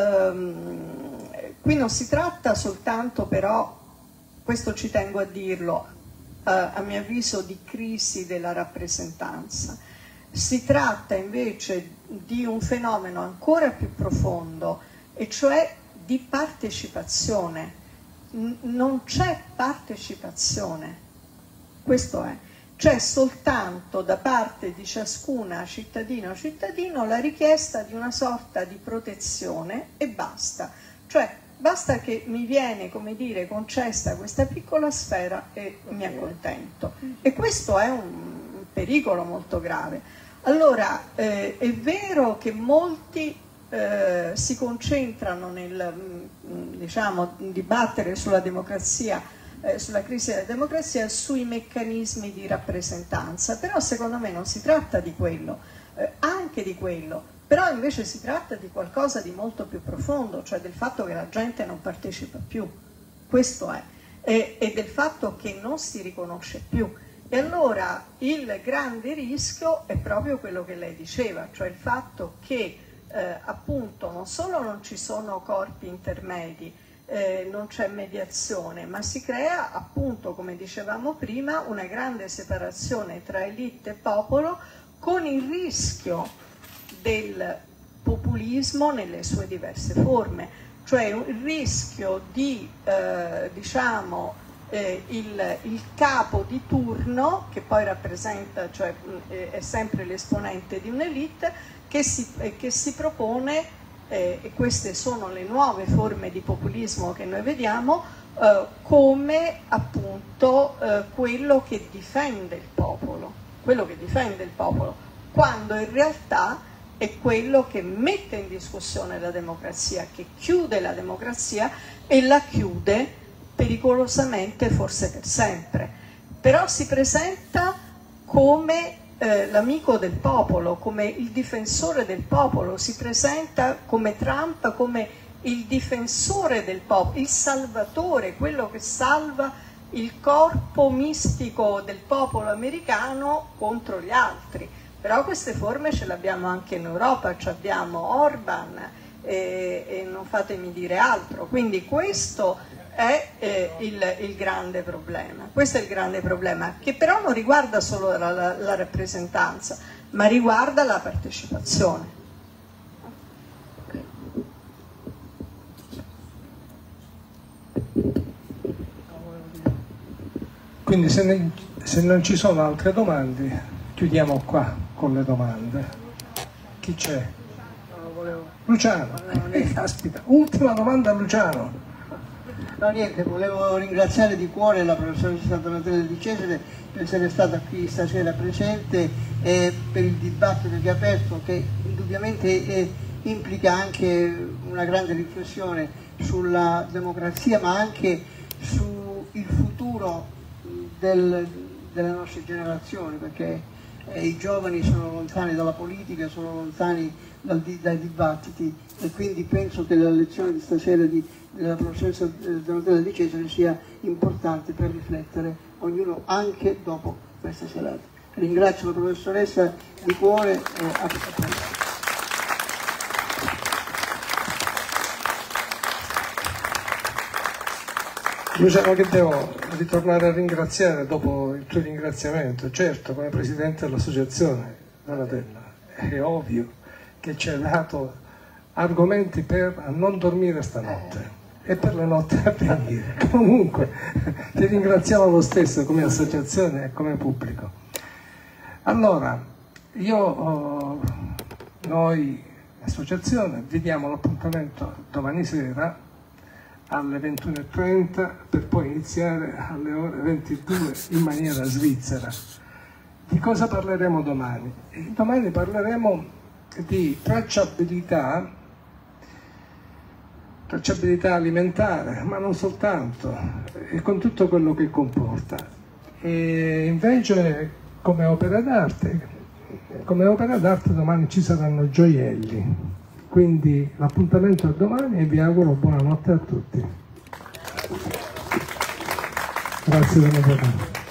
ehm, qui non si tratta soltanto però, questo ci tengo a dirlo, eh, a mio avviso, di crisi della rappresentanza. Si tratta invece di un fenomeno ancora più profondo, e cioè di partecipazione. N- non c'è partecipazione, questo è. C'è soltanto da parte di ciascuna cittadina o cittadino la richiesta di una sorta di protezione e basta. Cioè, basta che mi viene, come dire, concessa questa piccola sfera e mi accontento. E questo è un pericolo molto grave. Allora, eh, è vero che molti eh, si concentrano nel, diciamo, dibattere sulla democrazia, eh, sulla crisi della democrazia, sui meccanismi di rappresentanza, però secondo me non si tratta di quello, eh, anche di quello. Però invece si tratta di qualcosa di molto più profondo, cioè del fatto che la gente non partecipa più, questo è, e, e del fatto che non si riconosce più. E allora il grande rischio è proprio quello che lei diceva, cioè il fatto che eh, appunto non solo non ci sono corpi intermedi, eh, non c'è mediazione, ma si crea appunto, come dicevamo prima, una grande separazione tra elite e popolo, con il rischio del populismo nelle sue diverse forme, cioè il rischio di, eh, diciamo, eh, il, il capo di turno, che poi rappresenta, cioè eh, è sempre l'esponente di un'elite, che si, eh, che si propone, eh, e queste sono le nuove forme di populismo che noi vediamo, eh, come appunto eh, quello che difende il popolo, quello che difende il popolo, quando in realtà è quello che mette in discussione la democrazia, che chiude la democrazia e la chiude pericolosamente, forse per sempre. Però si presenta come eh, l'amico del popolo, come il difensore del popolo, si presenta come Trump, come il difensore del popolo, il salvatore, quello che salva il corpo mistico del popolo americano contro gli altri. Però queste forme ce le abbiamo anche in Europa, ci abbiamo Orban e, e non fatemi dire altro. Quindi questo è eh, il, il grande problema. Questo è il grande problema, che però non riguarda solo la, la, la rappresentanza, ma riguarda la partecipazione. Quindi se, ne, se non ci sono altre domande, chiudiamo qua con le domande. Chi c'è? Luciano. Eh, caspita, ultima domanda a Luciano. No, niente, volevo ringraziare di cuore la professoressa Donatella Di Cesare per essere stata qui stasera presente e per il dibattito che ha aperto, che indubbiamente eh, implica anche una grande riflessione sulla democrazia, ma anche sul futuro del, delle nostre generazioni, perché eh, i giovani sono lontani dalla politica, sono lontani dal, dai dibattiti, e quindi penso che la lezione di stasera di, della professoressa Donatella Di Cesare sia importante per riflettere ognuno anche dopo questa serata. Ringrazio la professoressa di cuore e a presto. Luciano, che devo ritornare a ringraziare dopo il tuo ringraziamento, certo, come presidente dell'associazione Donatella, è ovvio che ci hai dato argomenti per non dormire stanotte e per le notti a venire. Comunque ti ringraziamo lo stesso come associazione e come pubblico. Allora, io, oh, noi, associazione, vi diamo l'appuntamento domani sera alle ventuno e trenta per poi iniziare alle ore ventidue in maniera svizzera. Di cosa parleremo domani? Domani parleremo di tracciabilità, tracciabilità alimentare, ma non soltanto, e con tutto quello che comporta. E invece come opera d'arte, come opera d'arte domani ci saranno gioielli. Quindi l'appuntamento è domani e vi auguro buonanotte a tutti. Grazie per la